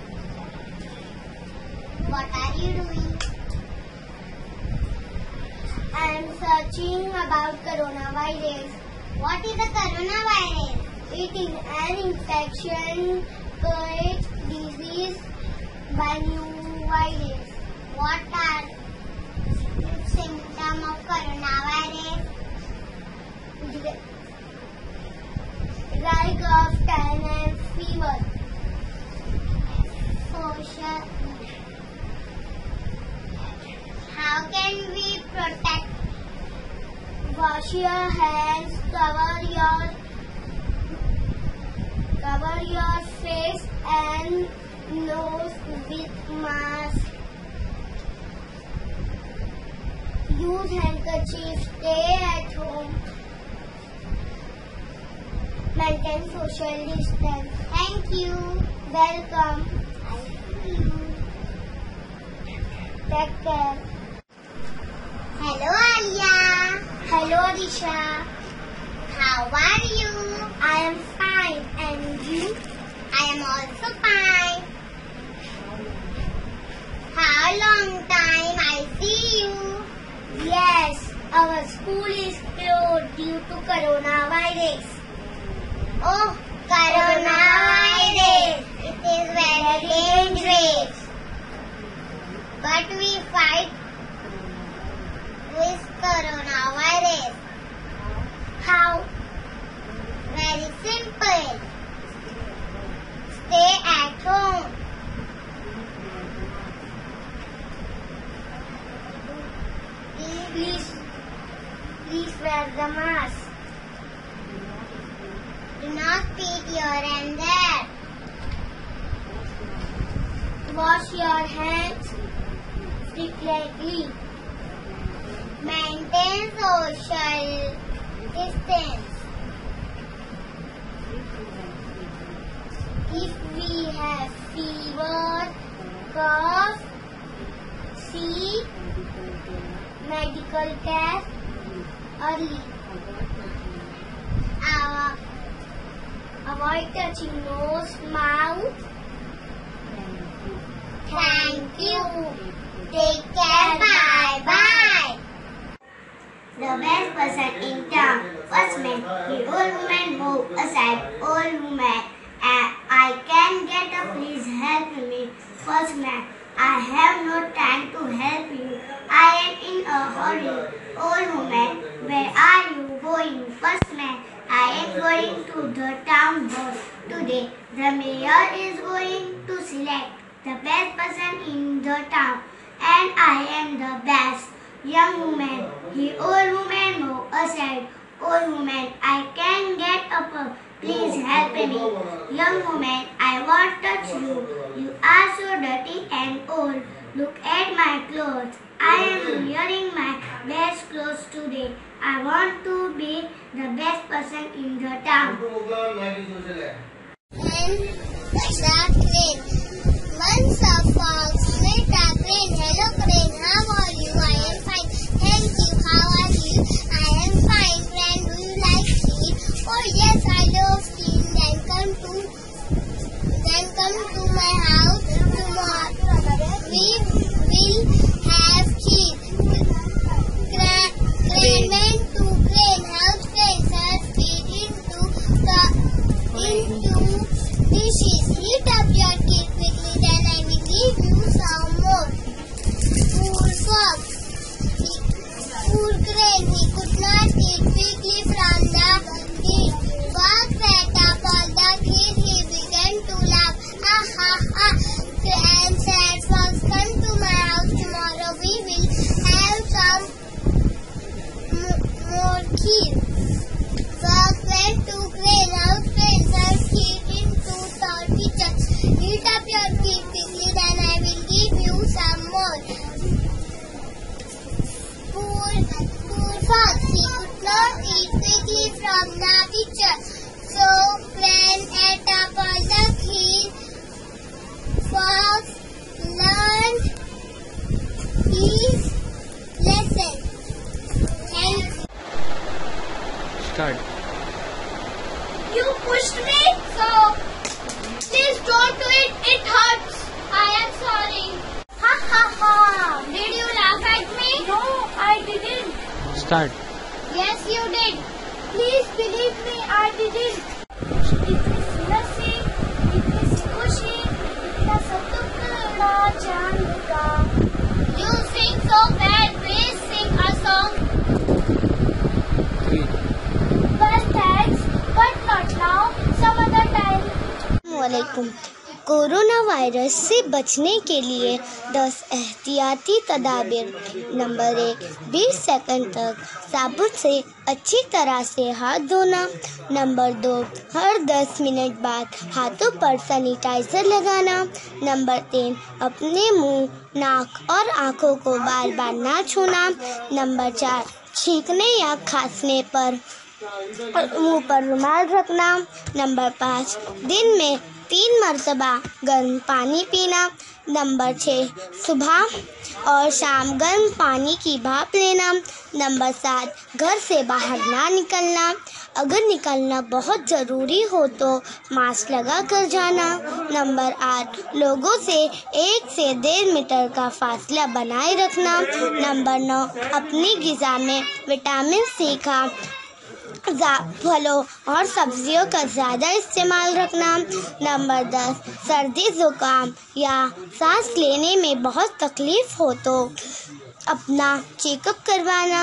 What are you doing? I am searching about coronavirus. What is the coronavirus? It is an infection caused disease by new virus. What are symptoms of coronavirus? Like of tan and fever. Social. How can we protect? Wash your hands. Cover your face and nose with mask. Use handkerchief. Stay at home. Maintain social distance. Thank you. Welcome. I see you. Take care. Hello Alia. Hello Risha. How are you? I am fine. And you? I am also fine. How long time I see you? Yes, our school is closed due to coronavirus. Oh, coronavirus. It is very dangerous. But we fight with coronavirus. How? Very simple. Stay at home. Please wear the mask. Do not spit here and there. Wash your hands frequently. Maintain social distance. If we have fever, cough, see medical care early. Avoid touching nose, mouth. Thank you. Take care. Bye bye. The best person in town. First man, the old woman move aside. Old woman, I can get a please help me. First man, I have no time to help you. I am in a hurry. Old woman, where are you going? First man, I am going to the town hall today. The mayor is going to select the best person in the town, and I am the best. Young woman, the old woman move aside. Old woman, I can get up. Please help me. Young woman, I won't touch you. You are so dirty and old. Look at my clothes. I am wearing my best clothes today. I want to be the best person in the town. And the crane. Once a fox met a crane. Hello crane, how are you? I am fine. Thank you. How are you? I am fine. Crane, do you like tea? Oh yes, I love tea. Then come to my house tomorrow. We will have tea. Crane went to crane house. Crane served tea into dishes. Heat up your tea quickly, then I will give you some more. Poor fox, poor crane, he could not eat quickly from the heat. Fox sat up on the heat, he began to laugh. Ha ha ha! Crane said, Fox, come to my house tomorrow. We will have some more tea. Fox went to crane house. Crane served tea into the kitchen. Heat up your tea quickly, then I will give you some more. Poor fox, he could not eat quickly from the pitcher. So crane ate up all the tea. Fox learned his lesson. Thank you. Start. You pushed me, so please don't do it. It hurts. I am sorry. Ha ha ha. Did you laugh at me? No, I didn't. Start. Yes, you did. Please believe me, I didn't. इतनी हंसी, इतनी खुशी, इतना सब टुकड़ा चांद का. You sing so bad. Please sing a song. 3. Well, thanks, but not now. Some other time. वालेकुम। कोरोना वायरस से बचने के लिए 10 एहतियाती तदाबीर। नंबर 1, 20 सेकंड तक साबुन से अच्छी तरह से हाथ धोना। नंबर 2, हर 10 मिनट बाद हाथों पर सैनिटाइजर लगाना। नंबर 3, अपने मुंह, नाक और आँखों को बार बार ना छूना। नंबर 4, छींकने या खांसने पर मुंह पर रुमाल रखना। नंबर 5, दिन में 3 मरतबा गर्म पानी पीना। नंबर 6, सुबह और शाम गर्म पानी की भाप लेना। नंबर 7, घर से बाहर ना निकलना। अगर निकलना बहुत ज़रूरी हो तो मास्क लगा कर जाना। नंबर 8, लोगों से 1 से 1.5 मीटर का फासला बनाए रखना। नंबर 9, अपनी ग़िज़ा में विटामिन सी का फलों और सब्जियों का ज़्यादा इस्तेमाल रखना। नंबर 10, सर्दी ज़ुकाम या सांस लेने में बहुत तकलीफ़ हो तो अपना चेकअप करवाना।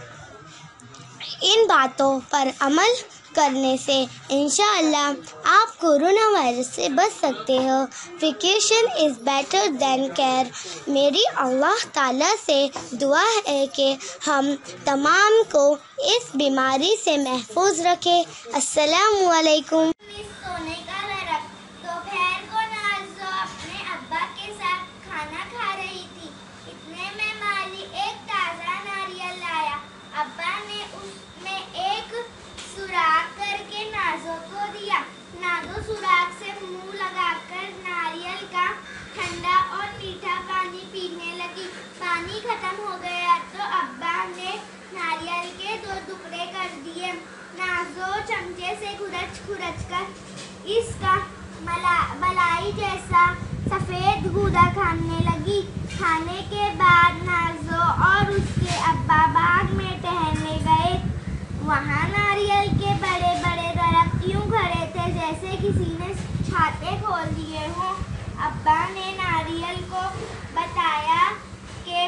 इन बातों पर अमल करने से इंशाअल्लाह आप कोरोना वायरस से बच सकते हो। Precaution is better than care. मेरी अल्लाह ताला से दुआ है कि हम तमाम को इस बीमारी से महफूज रखे। अस्सलामु अलैकुम। सोने का रख दोपहर को नाज़ो अपने अब्बा के साथ खाना खा रही थी। इतने में माली एक ताज़ा नारियल अब्बा ने उसमें एक सुराख करके नाजो को दिया। नाजो सुराख से मुंह लगाकर नारियल का ठंडा और मीठा पानी पीने लगी। पानी खत्म हो गया तो अब्बा ने नारियल के 2 टुकड़े कर दिए। नाजो चमचे से खुरच कर इसका मलाई जैसा सफेद गूदा खाने लगी। खाने के बाद नाजो और उसके अब्बा बाग में टहलने गए। वहाँ नारियल के बड़े बड़े दरख्त यूं खड़े थे जैसे किसी ने छाते खोल दिए हों। अब्बा ने नारियल को बताया कि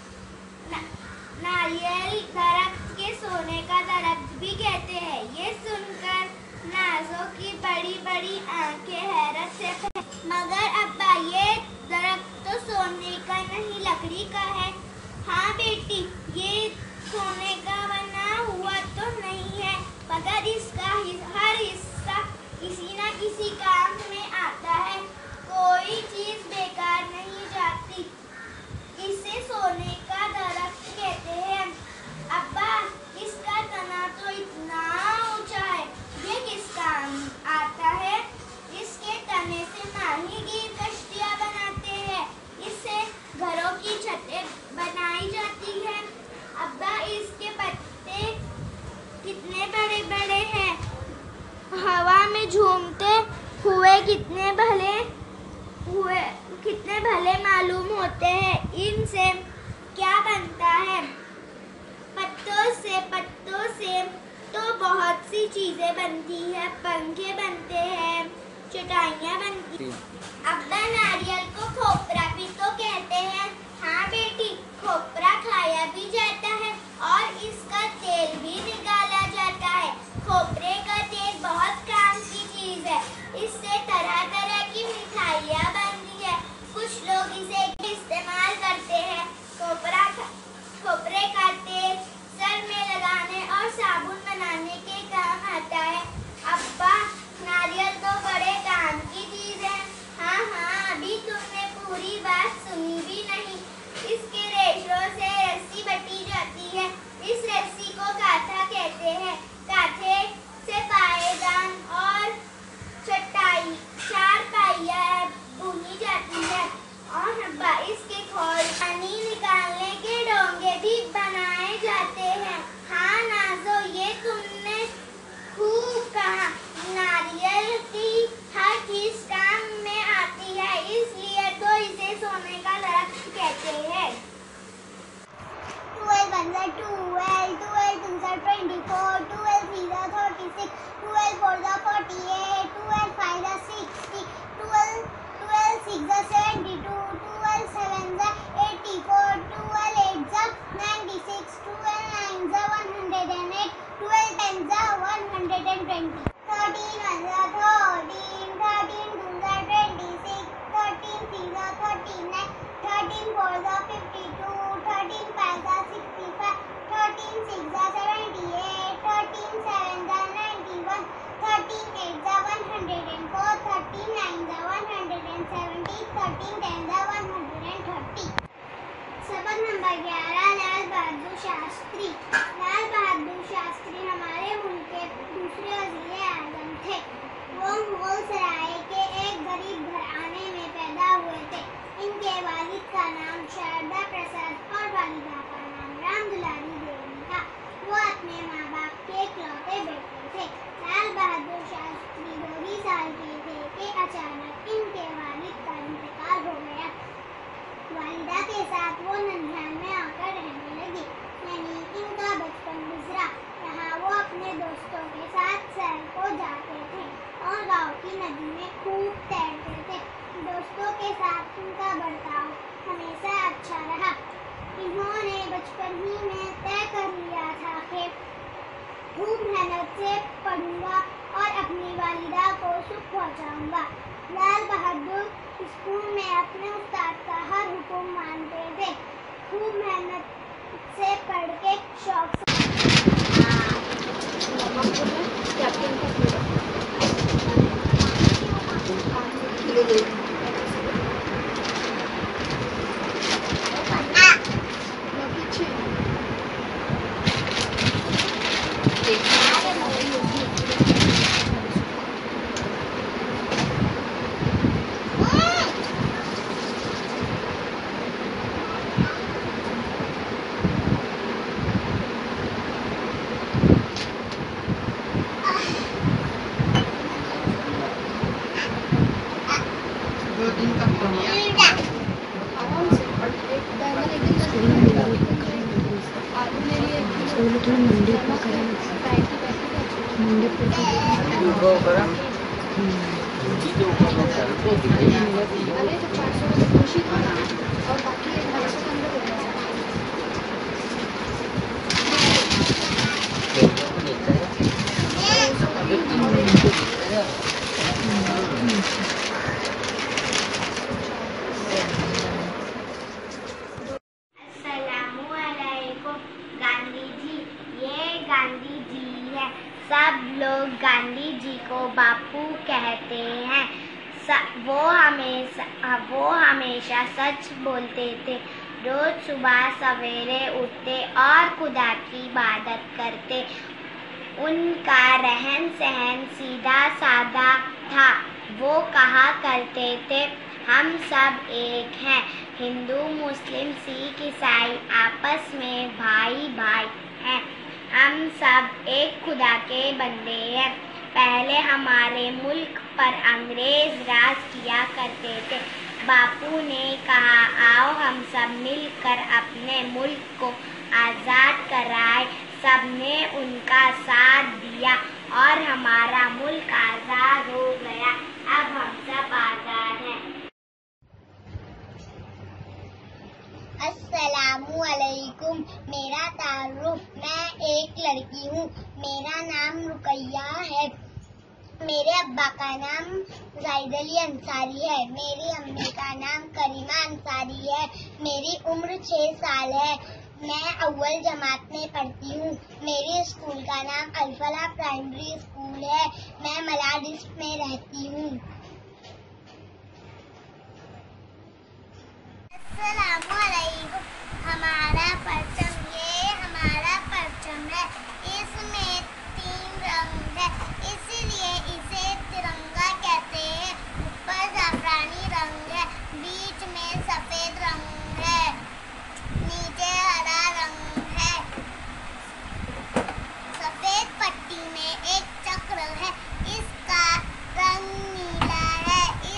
नारियल दरख्त के सोने का दरख्त भी कहते हैं। ये सुनकर नाजो की बड़ी बड़ी आंखें हैरत से मगर अब्बा ये दरख्त तो सोने का नहीं लकड़ी का है। हाँ बेटी, ये सोने का बना हुआ तो नहीं है मगर इसका हर हिस्सा किसी न किसी काम में आता है। कोई चीज बेकार नहीं जाती। इसे सोने का दरख्त कहते हैं। अब्बा, इसका तना तो इतना ऊंचा है, ये किस काम आता है? इसके तने से माहीगीर कश्तियाँ बनाते हैं। इससे घरों की छतें बनाई जाती है। अब्बा, इसके पत्ते कितने बड़े बड़े हैं, हवा में झूमते हुए कितने भले मालूम होते हैं। इनसे क्या बनता है? पत्तों से तो बहुत सी चीजें बनती है। पंखे बनते हैं, चटाइयाँ बनती हैं। अब्बा, नारियल को खोपरा भी तो कहते हैं। हाँ बेटी, खोपरा खाया भी जाता है और इसका तेल भी निकाला जाता है। खोपरे का तेल बहुत काम की चीज है। इससे तरह तरह की मिठाइयाँ बनती है। कुछ लोग इसे इस्तेमाल करते हैं। खोपरे का तेल सर में लगाने और साबुन बनाने के काम आता है। अब्बा, नारियल तो बड़े काम की चीज है। हाँ, अभी तुमने पूरी बात सुनी भी नहीं। इसके रेशों से रस्सी बटी जाती है। इस रस्सी को काथा कहते हैं। काथे से पायदान और चारपाइयाँ बुनी जाती है। और अब्बा, इसके खोल पानी निकालने के डोंगे भी बनाए जाते हैं। हाँ नाजो, ये तुमने खूब कहा। नारियल की हर चीज काम में आती है, इसलिए तो इसे सोने का दरख्त कहते हैं। 12 1 12, 12 2 24, 12 3 36, 12 4 48, 12 5 60, 12 6 72, 12 7 84, 12 8 96, 12 9 108, 12 10 120, 13 1 13, 13 2 26, 13 3 39, 13 4 52, 13 5 65, 13 6 78, 13 7 91, 13 8 104, 13 9 170, 13 10 130। सबक नंबर 11, लाल बहादुर शास्त्री। लाल बहादुर शास्त्री हमारे मुल्क के दूसरे वज़ीर आज़म थे। वो मुगल सराय के एक गरीब घराने में पैदा हुए थे। इनके वालिद का नाम शारदा प्रसाद और वालिदा का नाम रामदुलारी देवी था। वो अपने माँ बाप के इकलौते बेटे थे। लाल बहादुर शास्त्री 2 साल के थे कि अचानक इनके वालिद का इंतकाल हो गया। वालिदा के साथ वो नंदन में आकर रहने लगी, यानी इनका बचपन गुजरा। यहाँ वो अपने दोस्तों के साथ सैर को जाते थे और गांव की नदी में खूब तैरते थे। दोस्तों के साथ इनका बर्ताव हमेशा अच्छा रहा। इन्होंने बचपन ही में तय कर लिया था कि खूब मेहनत से पढ़ूंगा और अपनी वालिदा को सुख पहुँचाऊंगा। लाल बहादुर स्कूल में अपने उस्ताद का हर हुक्म मानते थे। खूब मेहनत से पढ़ के शौक अस्सलामुअलैकुम। गांधी जी, ये गांधी जी है। सब लोग गांधी जी को बापू कहते हैं। वो हमेशा सच बोलते थे। रोज सुबह सवेरे उठते और खुदा की इबादत करते। उनका रहन सहन सीधा साधा था। वो कहा करते थे, हम सब एक हैं। हिंदू मुस्लिम सिख ईसाई आपस में भाई भाई हैं। हम सब एक खुदा के बंदे हैं। पहले हमारे मुल्क पर अंग्रेज राज किया करते थे। बापू ने कहा, आओ हम सब मिलकर अपने मुल्क को आज़ाद कराए। सबने उनका साथ दिया और हमारा मुल्क आज़ाद हो गया। अब हम सब आज़ाद हैं। अस्सलामुअलैकुम। मेरा तारुफ, मैं एक लड़की हूँ। मेरा नाम रुकैया है। मेरे अब्बा का नाम जाहिद अली अंसारी है। मेरी अम्मी का नाम करीमा अंसारी है। मेरी उम्र 6 साल है। मैं अव्वल जमात में पढ़ती हूँ। मेरे स्कूल का नाम अल-फलाह प्राइमरी स्कूल है। मैं मलाड ईस्ट में रहती हूँ। अस्सलामुअलैकुम। हमारा परचम, ये हमारा परचम है। इसमें 3 रंग है, इसलिए इसे तिरंगा कहते हैं। ऊपर जाफरानी रंग है, बीच में सफेद रंग है, नीचे हरा रंग है। सफेद पट्टी में एक चक्र है, इसका रंग नीला है।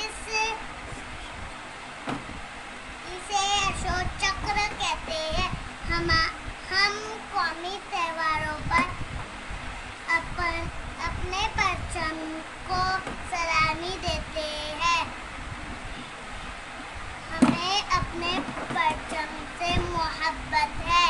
इसे अशोक चक्र कहते हैं। हम कौमी त्योहारों पर अपने परचम को सलामी देते हैं। हमें अपने परचम से मोहब्बत है।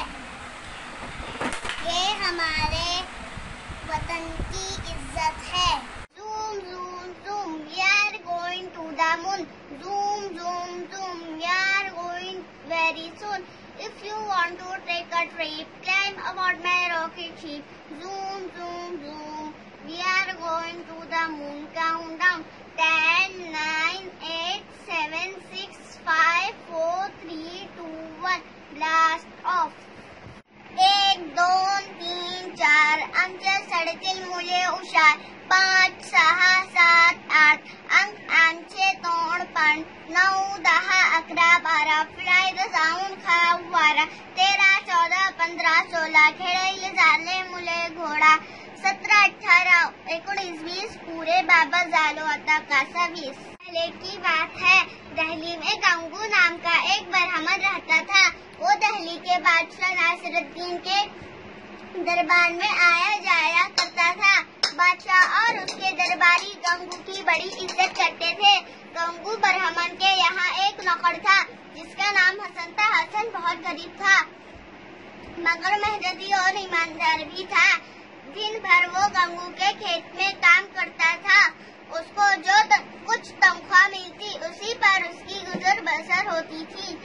ये हमारे वतन की इज्जत है। Zoom, zoom, zoom, we are going to the moon. Zoom, zoom, zoom, we are going very soon. If you want to take a trip, climb aboard my rocket ship. Zoom, zoom, zoom, we are going to the moon. Countdown: 10, 9, 8, 7, 6, 5, 4, 3, 2, 1. Blast off. 1, 2, 3, 4 आमच्या शाळेतील मुले हुशार. 5, 6, 7, 8 अंक आमचे तोंडपाठ. 9, 10, 11, 12 फ्लाय द साऊंड खाऊ वारा. 13, 14, 15, 16 खेळायला झाले मुले घोडा. 17, 18, 19, 20 पूरे बाबा झालो आता कासा 20. पहले की बात है, दिल्ली में गंगू नाम का एक ब्राह्मण रहता था। वो दिल्ली के बादशाह नासिरुद्दीन के दरबार में आया जाया करता था। बादशाह और उसके दरबारी गंगू की बड़ी इज्जत करते थे। गंगू ब्राह्मण के यहाँ एक नौकर था जिसका नाम हसन था। हसन बहुत गरीब था मगर मेहनती और ईमानदार भी था। दिन भर वो गंगू के खेत में काम करता था। उसको जो कुछ तनख्वाह मिलती उसी पर उसकी गुजर बसर होती थी।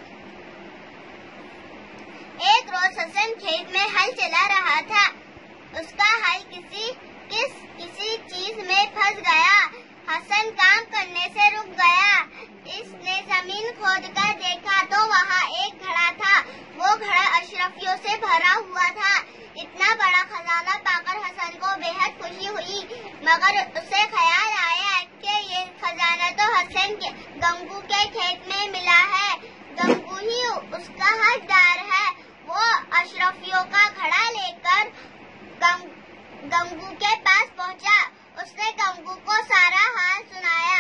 एक रोज हसन खेत में हल चला रहा था। उसका हल किसी चीज में फंस गया। हसन काम करने से रुक गया। इसने जमीन खोद कर देखा तो वहाँ एक घड़ा था। वो घड़ा अशरफियों से भरा हुआ था। इतना बड़ा खजाना पाकर हसन को बेहद खुशी हुई, मगर उसे ख्याल आया कि ये खजाना तो हसन के गंगू के खेत में मिला है। गंगू ही उसका हकदार है। वो अशरफियों का घड़ा लेकर गंगू के पास पहुंचा। उसने गंगू को सारा हाल सुनाया।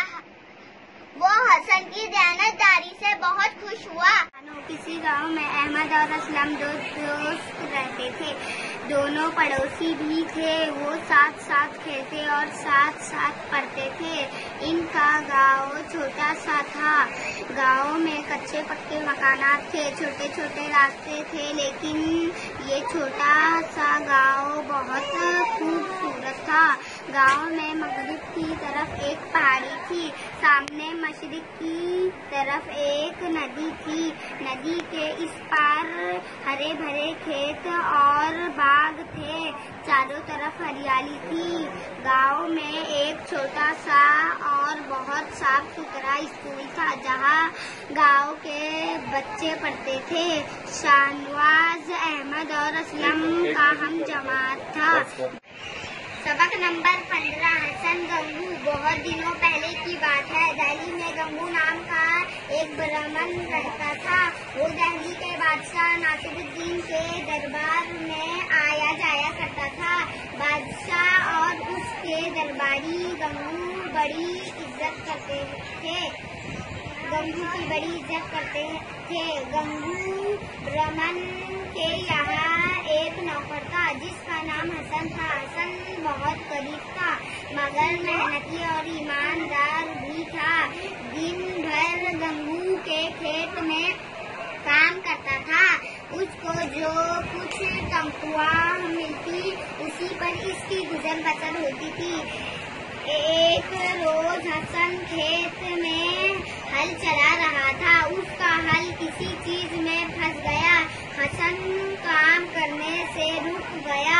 वो हसन की दयानतदारी से बहुत खुश हुआ। किसी गांव में अहमद और असलम हम दो दोस्त रहते थे। दोनों पड़ोसी भी थे। वो साथ साथ खेलते और साथ साथ पढ़ते थे। इनका गांव छोटा सा था। गांव में कच्चे पक्के मकानात थे, छोटे छोटे रास्ते थे, लेकिन ये छोटा सा गांव बहुत खूबसूरत था। गांव में मगरिब की तरफ एक पहाड़ी थी, सामने मशरिक की तरफ एक नदी थी। नदी के इस पार हरे भरे खेत और बाग थे, चारों तरफ हरियाली थी। गांव में एक छोटा सा और बहुत साफ सुथरा स्कूल था, जहां गांव के बच्चे पढ़ते थे। शाहनवाज, अहमद और असलम का हम जमात था। सबक नंबर 15, हसन गंगू। बहुत दिनों पहले की बात है। दिल्ली में गंगू नाम का एक ब्राह्मण रहता था। वो दिल्ली के बादशाह नासिरुद्दीन के दरबार में आया जाया करता था। बादशाह और उसके दरबारी गंगू बड़ी इज्जत करते थे। गंगू की बड़ी इज्जत करते थे। गंगू ब्राह्मण के यहाँ एक नौकर था जिसका नाम हसन था। हसन बहुत गरीब था, मगर मेहनती और ईमानदार भी था। दिन भर गंगू के खेत में काम करता था। उसको जो कुछ तनख्वाह मिलती उसी पर इसकी गुजर बसर होती थी। एक रोज हसन खेत में हल चला रहा था। उसका हल किसी चीज में फंस गया। हसन काम करने से रुक गया।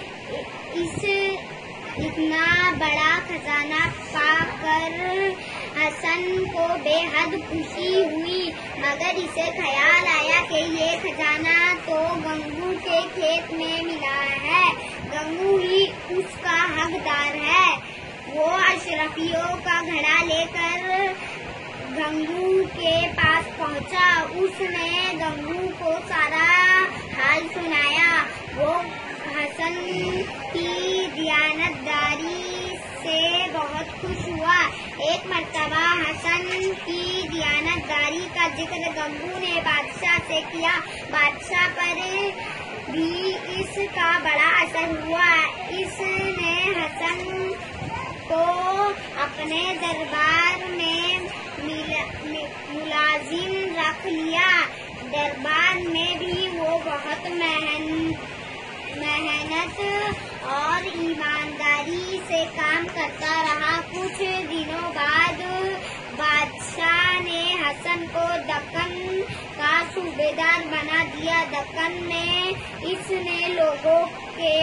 इतना बड़ा खजाना पाकर हसन को बेहद खुशी हुई, मगर इसे ख्याल आया कि ये खजाना तो गंगू के खेत में मिला है, गंगू ही उसका हकदार है। वो अशरफियों का घड़ा लेकर गंगू के पास पहुंचा। उसने गंगू को सारा हाल सुनाया। वो हसन की दियानतदारी से बहुत खुश हुआ। एक मर्तबा हसन की दियानतदारी का जिक्र गंगू ने बादशाह से किया। बादशाह पर भी इसका बड़ा असर हुआ। इसने हसन को अपने दरबार में मुलाजिम रख लिया। दरबार में भी वो बहुत मेहनत और ईमानदारी से काम करता रहा। कुछ दिनों बाद बादशाह ने हसन को दक्कन का सूबेदार बना दिया। दक्कन में इसने लोगों के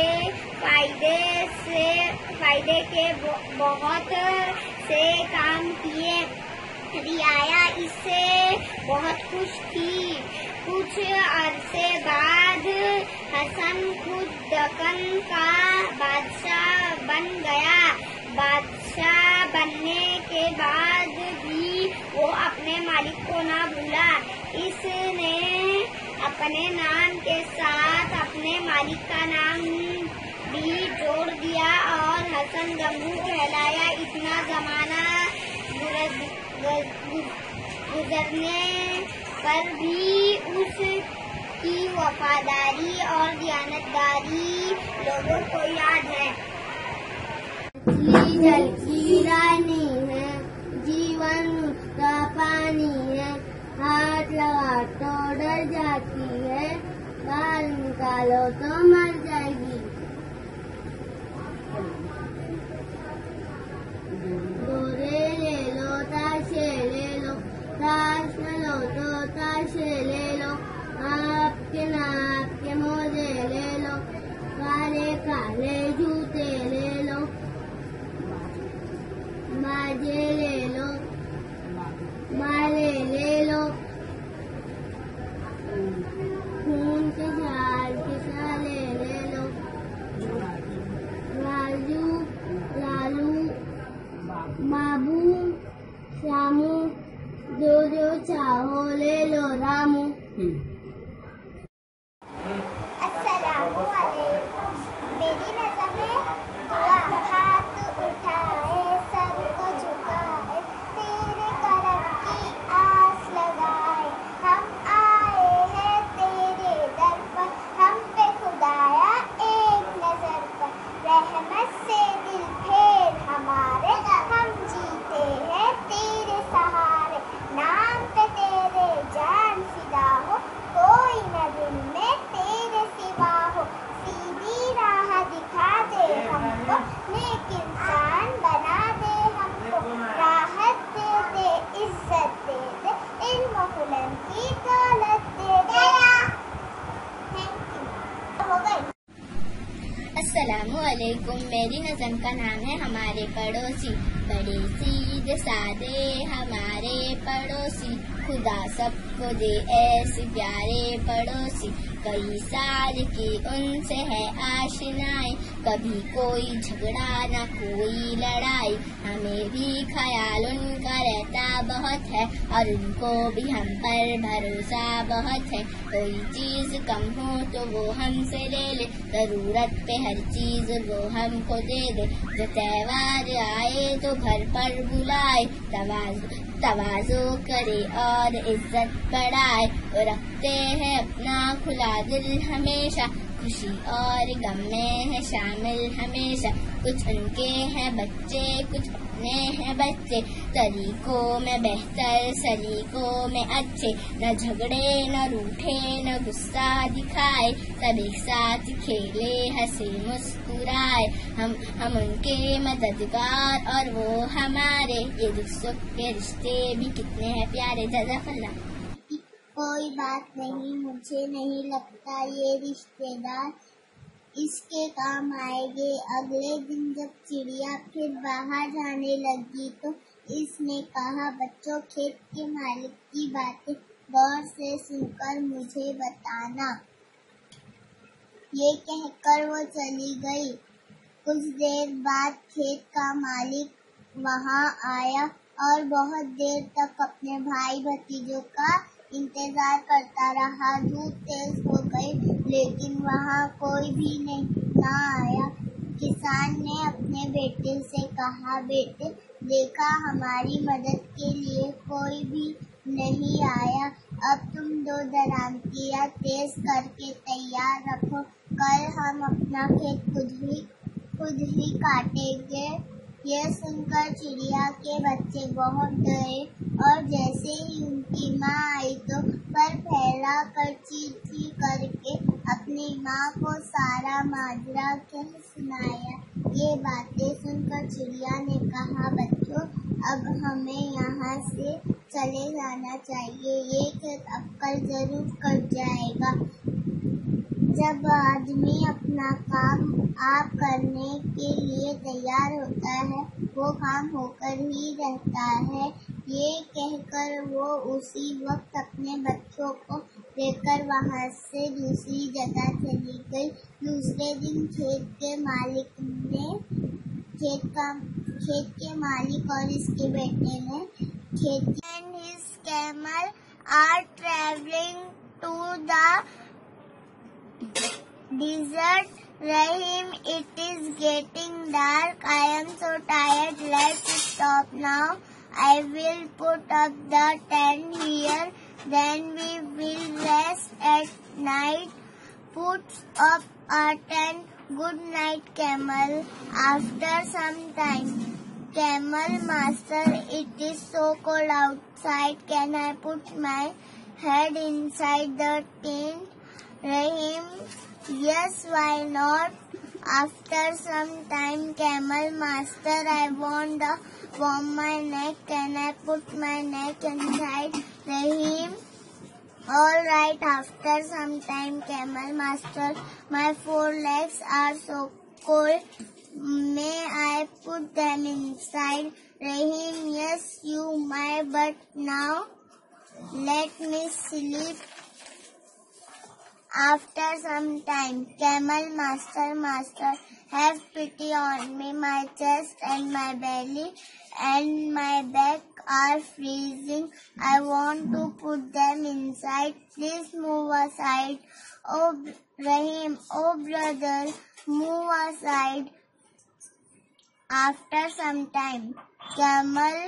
फायदे के बहुत से काम किए। रियाया इससे बहुत खुश थी। कुछ अरसे बाद हसन खुद दक्कन का बादशाह बन गया। बादशाह बनने के बाद भी वो अपने मालिक को ना भूला। इसने अपने नाम के साथ अपने मालिक का नाम भी जोड़ दिया और हसन गंगू कहलाया। इतना जमाना गुजरने पर भी उसकी वफादारी और दियानतदारी लोगों को याद है। मछली जल की रानी है, जीवन का पानी है, हाथ लगा तो डर जाती है, बाल निकालो तो मर जाएगी। डोरे ले लो, ताशे ले लो, ताश न लो तो ताशे ले लो, आपके नाप के मोजे ले लो, काले काले जूते ले लो, बाजे ले लो, माले ले लो, खून के झाल के साले ले लो। अस्सलामुअलैकुम। मेरी नज़म का नाम है हमारे पड़ोसी। बड़े सीधे सादे हमारे पड़ोसी, खुदा सबको दे ऐसे प्यारे पड़ोसी। कई साल की उनसे है आशनाई, कभी कोई झगड़ा न कोई लड़ाई। हमें भी ख्याल उनका रहता बहुत है और उनको भी हम पर भरोसा बहुत है। कोई चीज कम हो तो वो हमसे ले ले, जरूरत पे हर चीज वो हमको दे दे। जो त्योहार आए तो घर पर बुलाए, तवाज़ो करे और इज्जत बढ़ाए। वो रखते हैं अपना खुला दिल हमेशा, खुशी और गम में है शामिल हमेशा। कुछ उनके हैं बच्चे कुछ अपने हैं बच्चे, तरीकों में बेहतर सलीकों में अच्छे। न झगड़े न रूठे न गुस्सा दिखाए, सब एक साथ खेले हंसे मुस्कुराए। हम उनके मददगार और वो हमारे, ये दुख सुख के रिश्ते भी कितने हैं प्यारे। जज़ाकल्लाह। कोई बात नहीं, मुझे नहीं लगता ये रिश्तेदार इसके काम आएंगे। अगले दिन जब चिड़िया फिर बाहर जाने लगी तो इसने कहा, बच्चों खेत के मालिक की बातें गौर से सुनकर मुझे बताना। ये कहकर वो चली गई। कुछ देर बाद खेत का मालिक वहाँ आया और बहुत देर तक अपने भाई भतीजों का इंतजार करता रहा। धूप तेज हो गई लेकिन वहाँ कोई भी ना आया। किसान ने अपने बेटे से कहा, बेटे देखा हमारी मदद के लिए कोई भी नहीं आया। अब तुम दो दरांतियाँ तेज करके तैयार रखो, कल हम अपना खेत खुद ही काटेंगे। यह सुनकर चिड़िया के बच्चे बहुत डरे और जैसे ही उनकी माँ आई तो पर फैला कर चीं करके अपनी माँ को सारा माजरा कह सुनाया। ये बातें सुनकर चिड़िया ने कहा, बच्चों अब हमें यहाँ से चले जाना चाहिए, ये खेत अब कल जरूर कट जाएगा। जब आदमी अपना काम आप करने के लिए तैयार होता है, वो काम होकर ही रहता है। ये कहकर वो उसी वक्त अपने बच्चों को लेकर वहाँ से दूसरी जगह चली गई। दूसरे दिन खेत के मालिक और इसके बेटे ने खेत and his camel are traveling to the desert. Rahim, it is getting dark. I am so tired. Let's stop now. I will put up the tent here. Then we will rest at night. Put up a tent. Good night, camel. After some time, camel master, it is so cold outside. Can I put my head inside the tent? Rahim, yes, why not? After some time, camel master, I want to warm my neck. Can I put my neck inside? Rahim, all right. After some time, camel master, my 4 legs are so cold. May I put them inside? Rahim, yes, you may, but now let me sleep. After some time, camel master, have pity on me. My chest and my belly and my back are freezing. I want to put them inside. Please move aside. Oh, Rahim, oh brother, move aside. After some time, camel,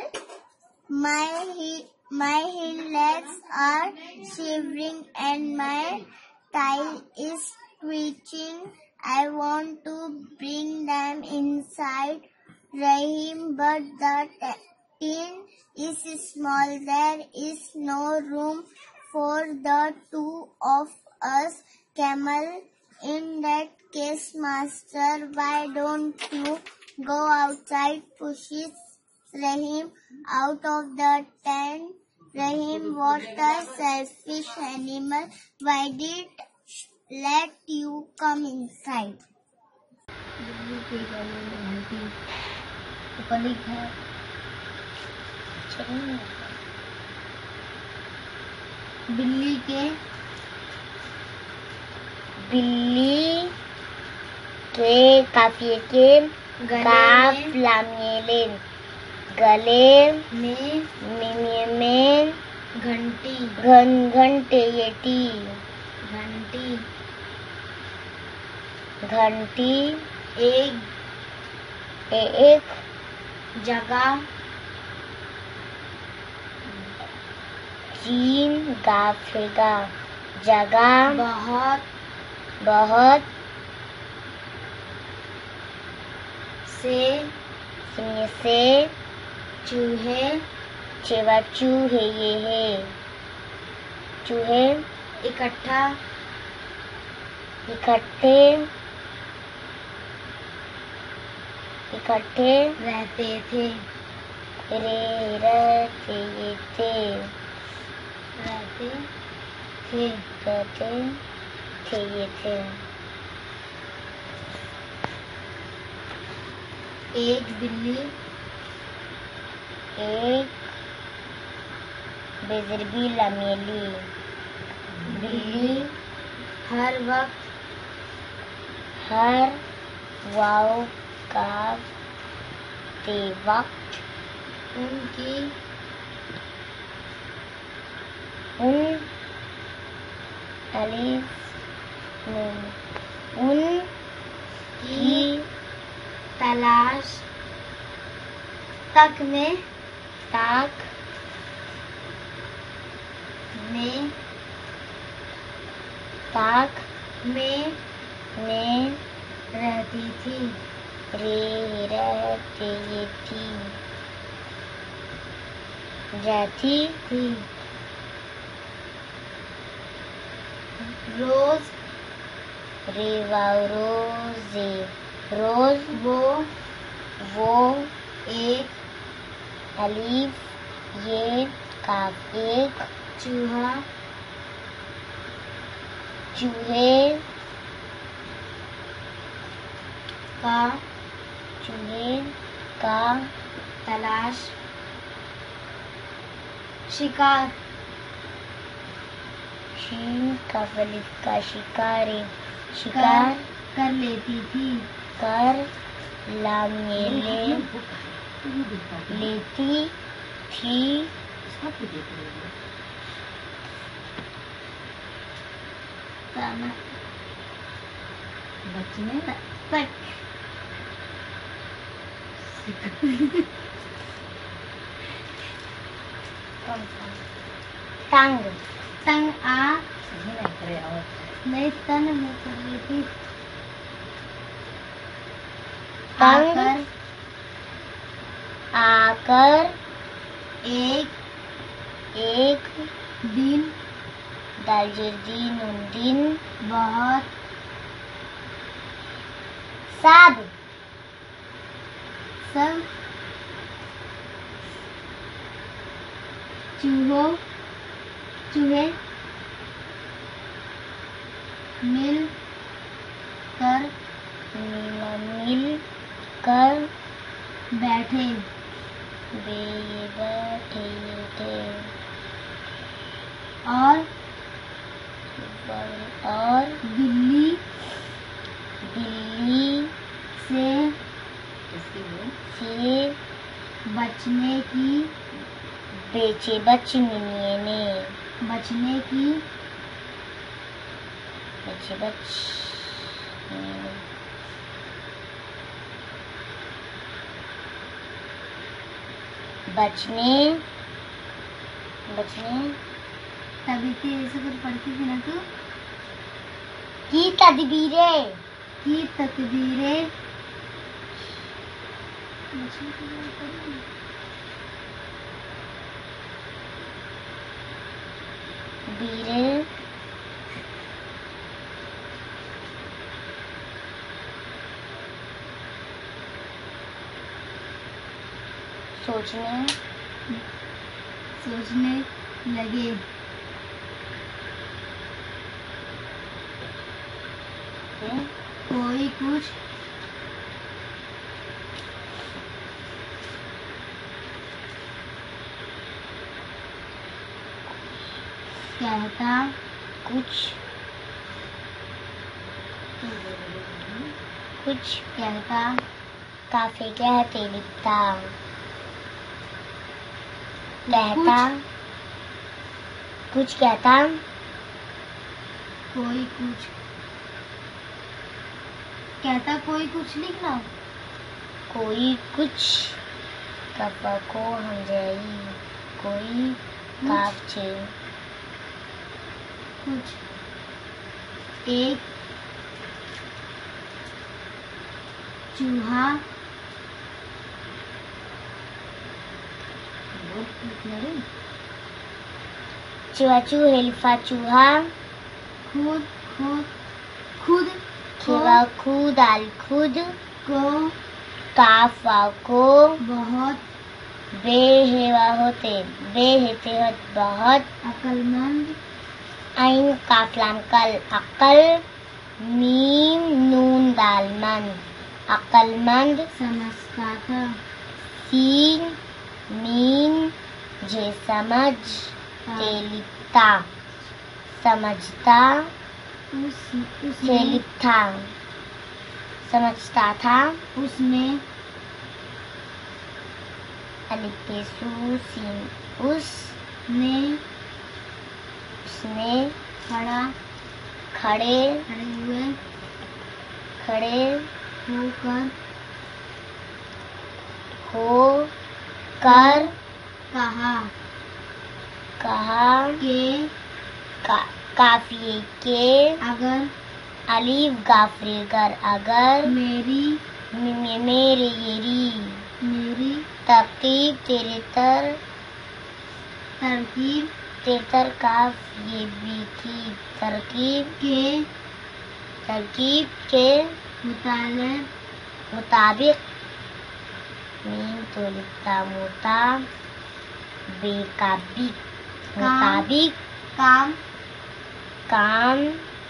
my hind legs are shivering and my tail is twitching. I want to bring them inside, Rahim, but the tin is small. There is no room for the 2 of us. Camel, in that case, master, why don't you go outside? Pushes Rahim out of the tent. Rahim, what a selfish animal. Why did let you come inside? बिल्ली के गले में घंटी ऊपर लिखा है। बिल्ली के काफिए के काफ लामियले गले में घंटी एक जगह जीन गाफेगा जगह बहुत से चूहे इकट्ठे रहते थे। एक बिल्ली बेजरबी लमेली बिल्ली हर वाव का ते वक्त उनकी तलाश तक में रहती थी। रोज वो एक अलीफ ये काफ एक चूहे का तलाश शिकार शीन का फलित का शिकार कर लेती थी। लेती थी। तंग नहीं तन में कर रही थी। आकर एक दिन उन दिन बहुत सब चूहे मिल कर बैठे थे और बिल्ली से बचने की बचने तभी से ऐसे कुछ पढ़ती थी ना तू। की तकदीरें सोचने लगे। कोई कुछ कहता कुछ कहता काफी कहते लिखता कहता कुछ कहता कोई कुछ कहता कोई कुछ लिखना कोई कुछ कपा को हम जाई कोई काफ छे कुछ एक चूहा चुआचू हेल्फा चूहा खुद खुद खुद खेवा खुद आल खुद को काफा को बहुत बेहेवा होते बेहेते होत बहुत अक्लमंद आइन काफलाम कल अकल मीम नून दाल मंद अकलमंद समझता था सीन मीन जे समझ ते लिखता समझता से लिखता समझता था उसमें अलिपेसु सीन उसने खड़े होकर कहा के काफिए के अगर अलीफ गाफरेगर अगर मेरी मेरी तरकीब तेरे तर काफ ये भी थी तरकीब के मुताबिक मीम तो लिखता मोता बेकाबिक मुताबिक काम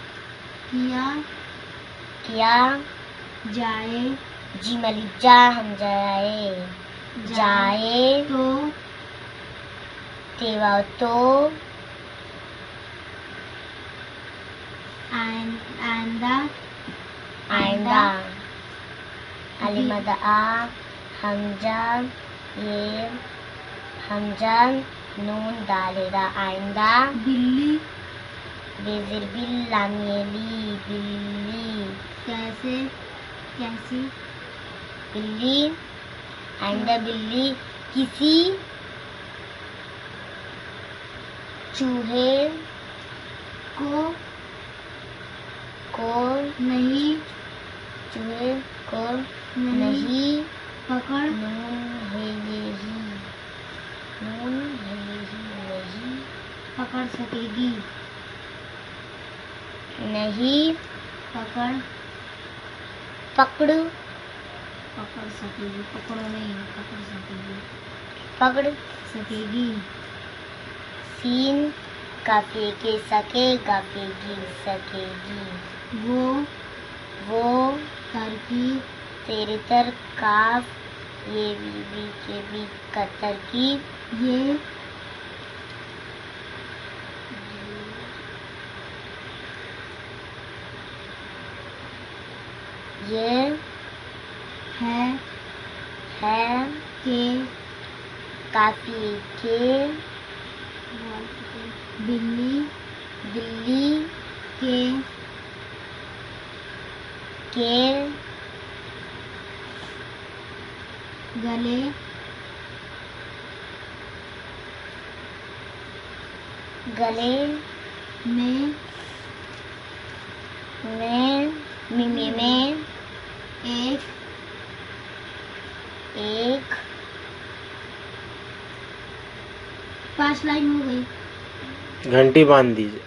किया जाए जी मलिजा हम जाए तो तेवा तो आइंदा अलिमदा हमजा नून डालेगा आइंदा बिल्ली बेजिर बिल्लामियली बिल्ली कैसी बिल्ली आइंदा बिल्ली किसी चूहे को नहीं पकड़ नून है ये ही नहीं पकड़ सकेगी नहीं पकड़ सकेगी पकड़ो नहीं पकड़ सकेगी सीन काफे के सकेगा सकेगी वो तरकीब तेरे तर काफ ये बीवी के भी का तरकीब ये है के काफी के बिल्ली के गले में एक 5 लाइन हो गई। घंटी बांध दीजिए।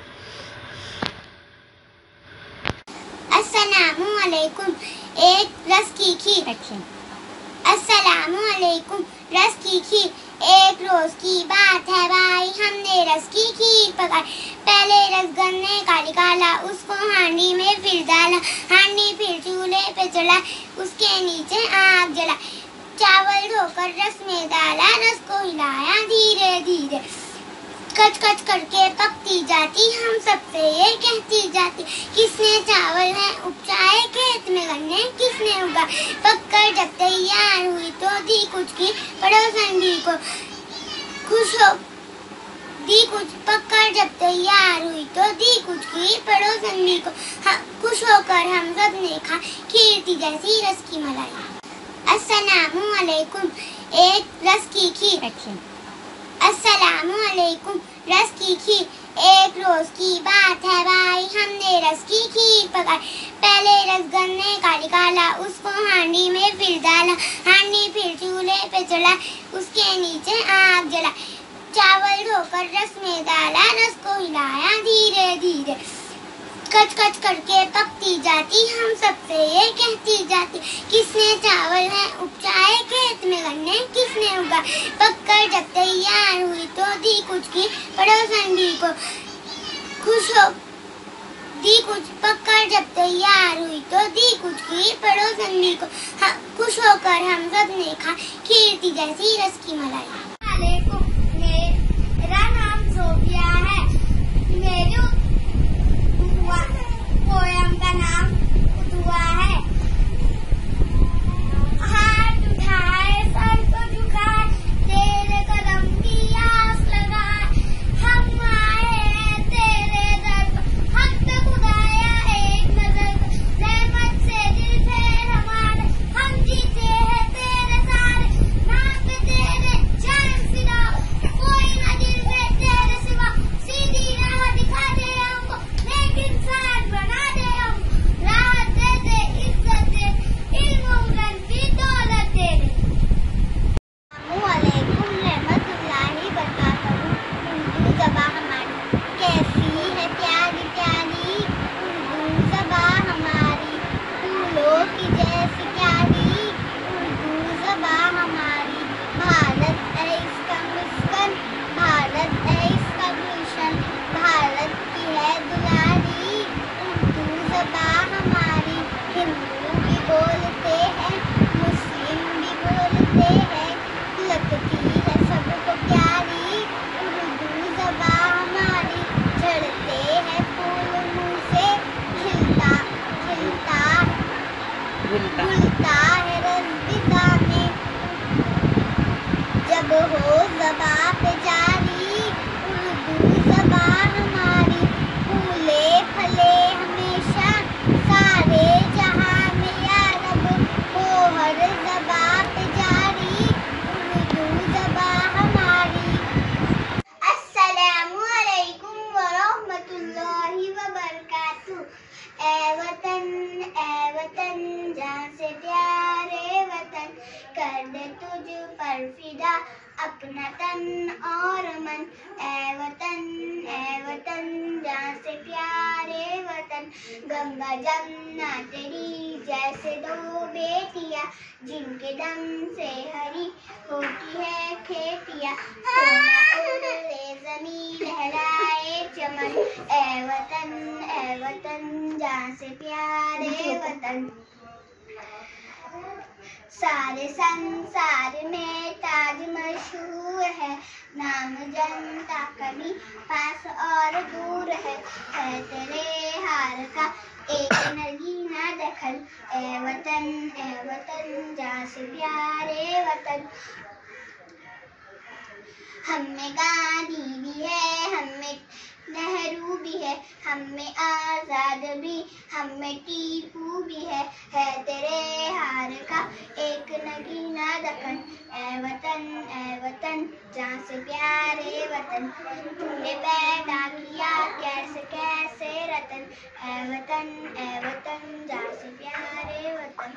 अस्सलामुअलैकुम। एक रस की खीर। अस्सलामुअलैकुम। रस की खीर। एक रोज की बात है भाई, हमने रस की खीर पकाई। पहले रस गन्ने का निकाला, उसको हांडी में फिर डाला, हांडी फिर चूल्हे पे चला, उसके नीचे आग जला, चावल धोकर रस में डाला, रस को हिलाया धीरे धीरे, कच कच करके पकती जाती, हम सबसे ये कहती जाती, किसने चावल है उपजाए खेत में गन्ने, किसने उगा पककर जब तैयार हुई तो दी कुछ की पड़ोसन दी को खुश हो दी कुछ पककर जब तैयार हुई तो दी कुछ की पड़ोसन दी को खुश होकर हम सब ने खा खीर थी जैसी रस की मलाई। अस्सलामु अलैकुम। एक रस की खीर। अस्सलामु अलैकुम। रस की खीर। एक रोज की बात है भाई, हमने रस की खीर पकाई। पहले रस गन्ने का निकाला, उसको हांडी में फिर डाला, हांडी फिर चूल्हे पे चढ़ा, उसके नीचे आग जला, चावल धोकर रस में डाला, रस को हिलाया धीरे धीरे, कच कच करके पकती जाती, हम सबसे ये कहती जाती, किसने चावल है उपजाए खेत में गन्ने, किसने उगा पककर जब तैयार हुई तो दी कुछ की पड़ोसन दी को खुश हो दी कुछ पककर जब तैयार हुई तो दी कुछ की पड़ोसन दी को खुश होकर हम सब ने खा खीर थी जैसी रस की मलाई। मेरा नाम सोफिया है। मेरी पोयम का नाम दुआ है। हाथ उठाए सर को झुकाए, तेरे कदम की आस लगाए, हम आए हैं तेरे दर पर, हम तो खुदाया एक नजर पर, रहमत से दिल फेर हमारे, हम जीते हैं तेरे सारे, नाम पे तेरे जान फिदा, कोई न दिल में तेरे सिवा, सीधी राह दिखा दे हमको, लेकिन साथ बना दे हम, राहत दे दे, इज्जत दे, इल्म उम्रन की दौलत दे दे। अस्सलामुअलैकुम रहमतुल्लाहि बरकातहू। उर्दू ज़बान हमारी कैसी है प्यारी प्यारी, उर्दू ज़बान हमारी फूलों की जैसी प्यारी, उर्दू ज़बान हमारी, भारत है इसका मुस्कान, भारत है इसका गुलशन, भारत की है दुलारी, उर्दू ज़बान हमारी। हिंदू भी बोलते हैं, मुस्लिम भी बोलते हैं, लगती है सबको प्यारी, उर्दू ज़बान हमारी। झड़ते हैं फूल मुँह से, खिलता खिलता घुलता है रज़्क़ में, जब हो ज़बां पे जारी, उर्दू ज़बान हमारी। फूले फले हमेशा सारे जहां में, या रब हो हर ज़बां पे जारी, उर्दू ज़बान हमारी। अस्सलामु अलैकुम व रहमतुल्लाहि व बरकातहू। ए वतन जान से प्यारे वतन, कर दे तुझ पर फिदा अपना तन और मन। ए वतन जान से प्यारे वतन, गंगा जमुना तेरी जैसे दो बेटियां, जिनके दम से हरी होती है खेतियां, सोना उड़े ज़मीन लहराए चमन। ए वतन जान से प्यारे वतन, सारे संसार में ताज मशहूर है, नाम जनता कभी पास और दूर है तेरे हार का एक नगीना दखल। ए वतन जहाँ से प्यारे वतन, हमें गांधी भी है, हमें नेहरू भी है, हमें आजाद भी, हमें टीपू भी है तेरे हार का एक नगीना दखन। ए वतन जहाँ से प्यारे वतन, तूने पैदा किया कैसे कैसे रतन। ए वतन जहाँ से प्यारे वतन।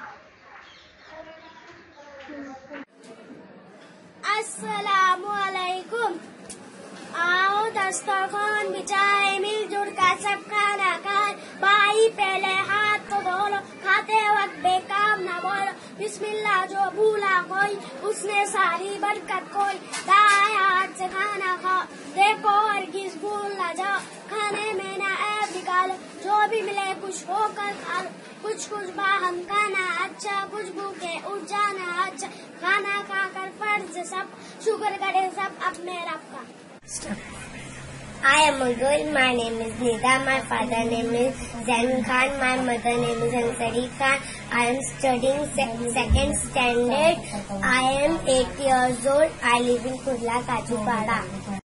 अस्सलामु अलैकुम। आओ दस्तरखान बिछाए, मिलजुल कर सब खाना खाए, भाई पहले हाथ तो धो लो, खाते वक्त बेकाम न बोलो, बिस्मिल्लाह जो भूला कोई उसने सारी बरकत कोई, दाएं हाथ से खाना खाओ, देखो हरगिज़ भूल न जाओ, खाने में ना ऐब निकालो, जो भी मिले कुछ होकर खा लो, कुछ बाहम खाना अच्छा, कुछ भूखे उठ जाना अच्छा, खाना खाकर फर्ज सब, शुक्र करे सब अपने रब का। I am a girl. My name is Nida. My father name is Zain Khan. My mother name is Ansari Khan. I am studying second standard. I am 8 years old. I live in Kurla, Kajupada.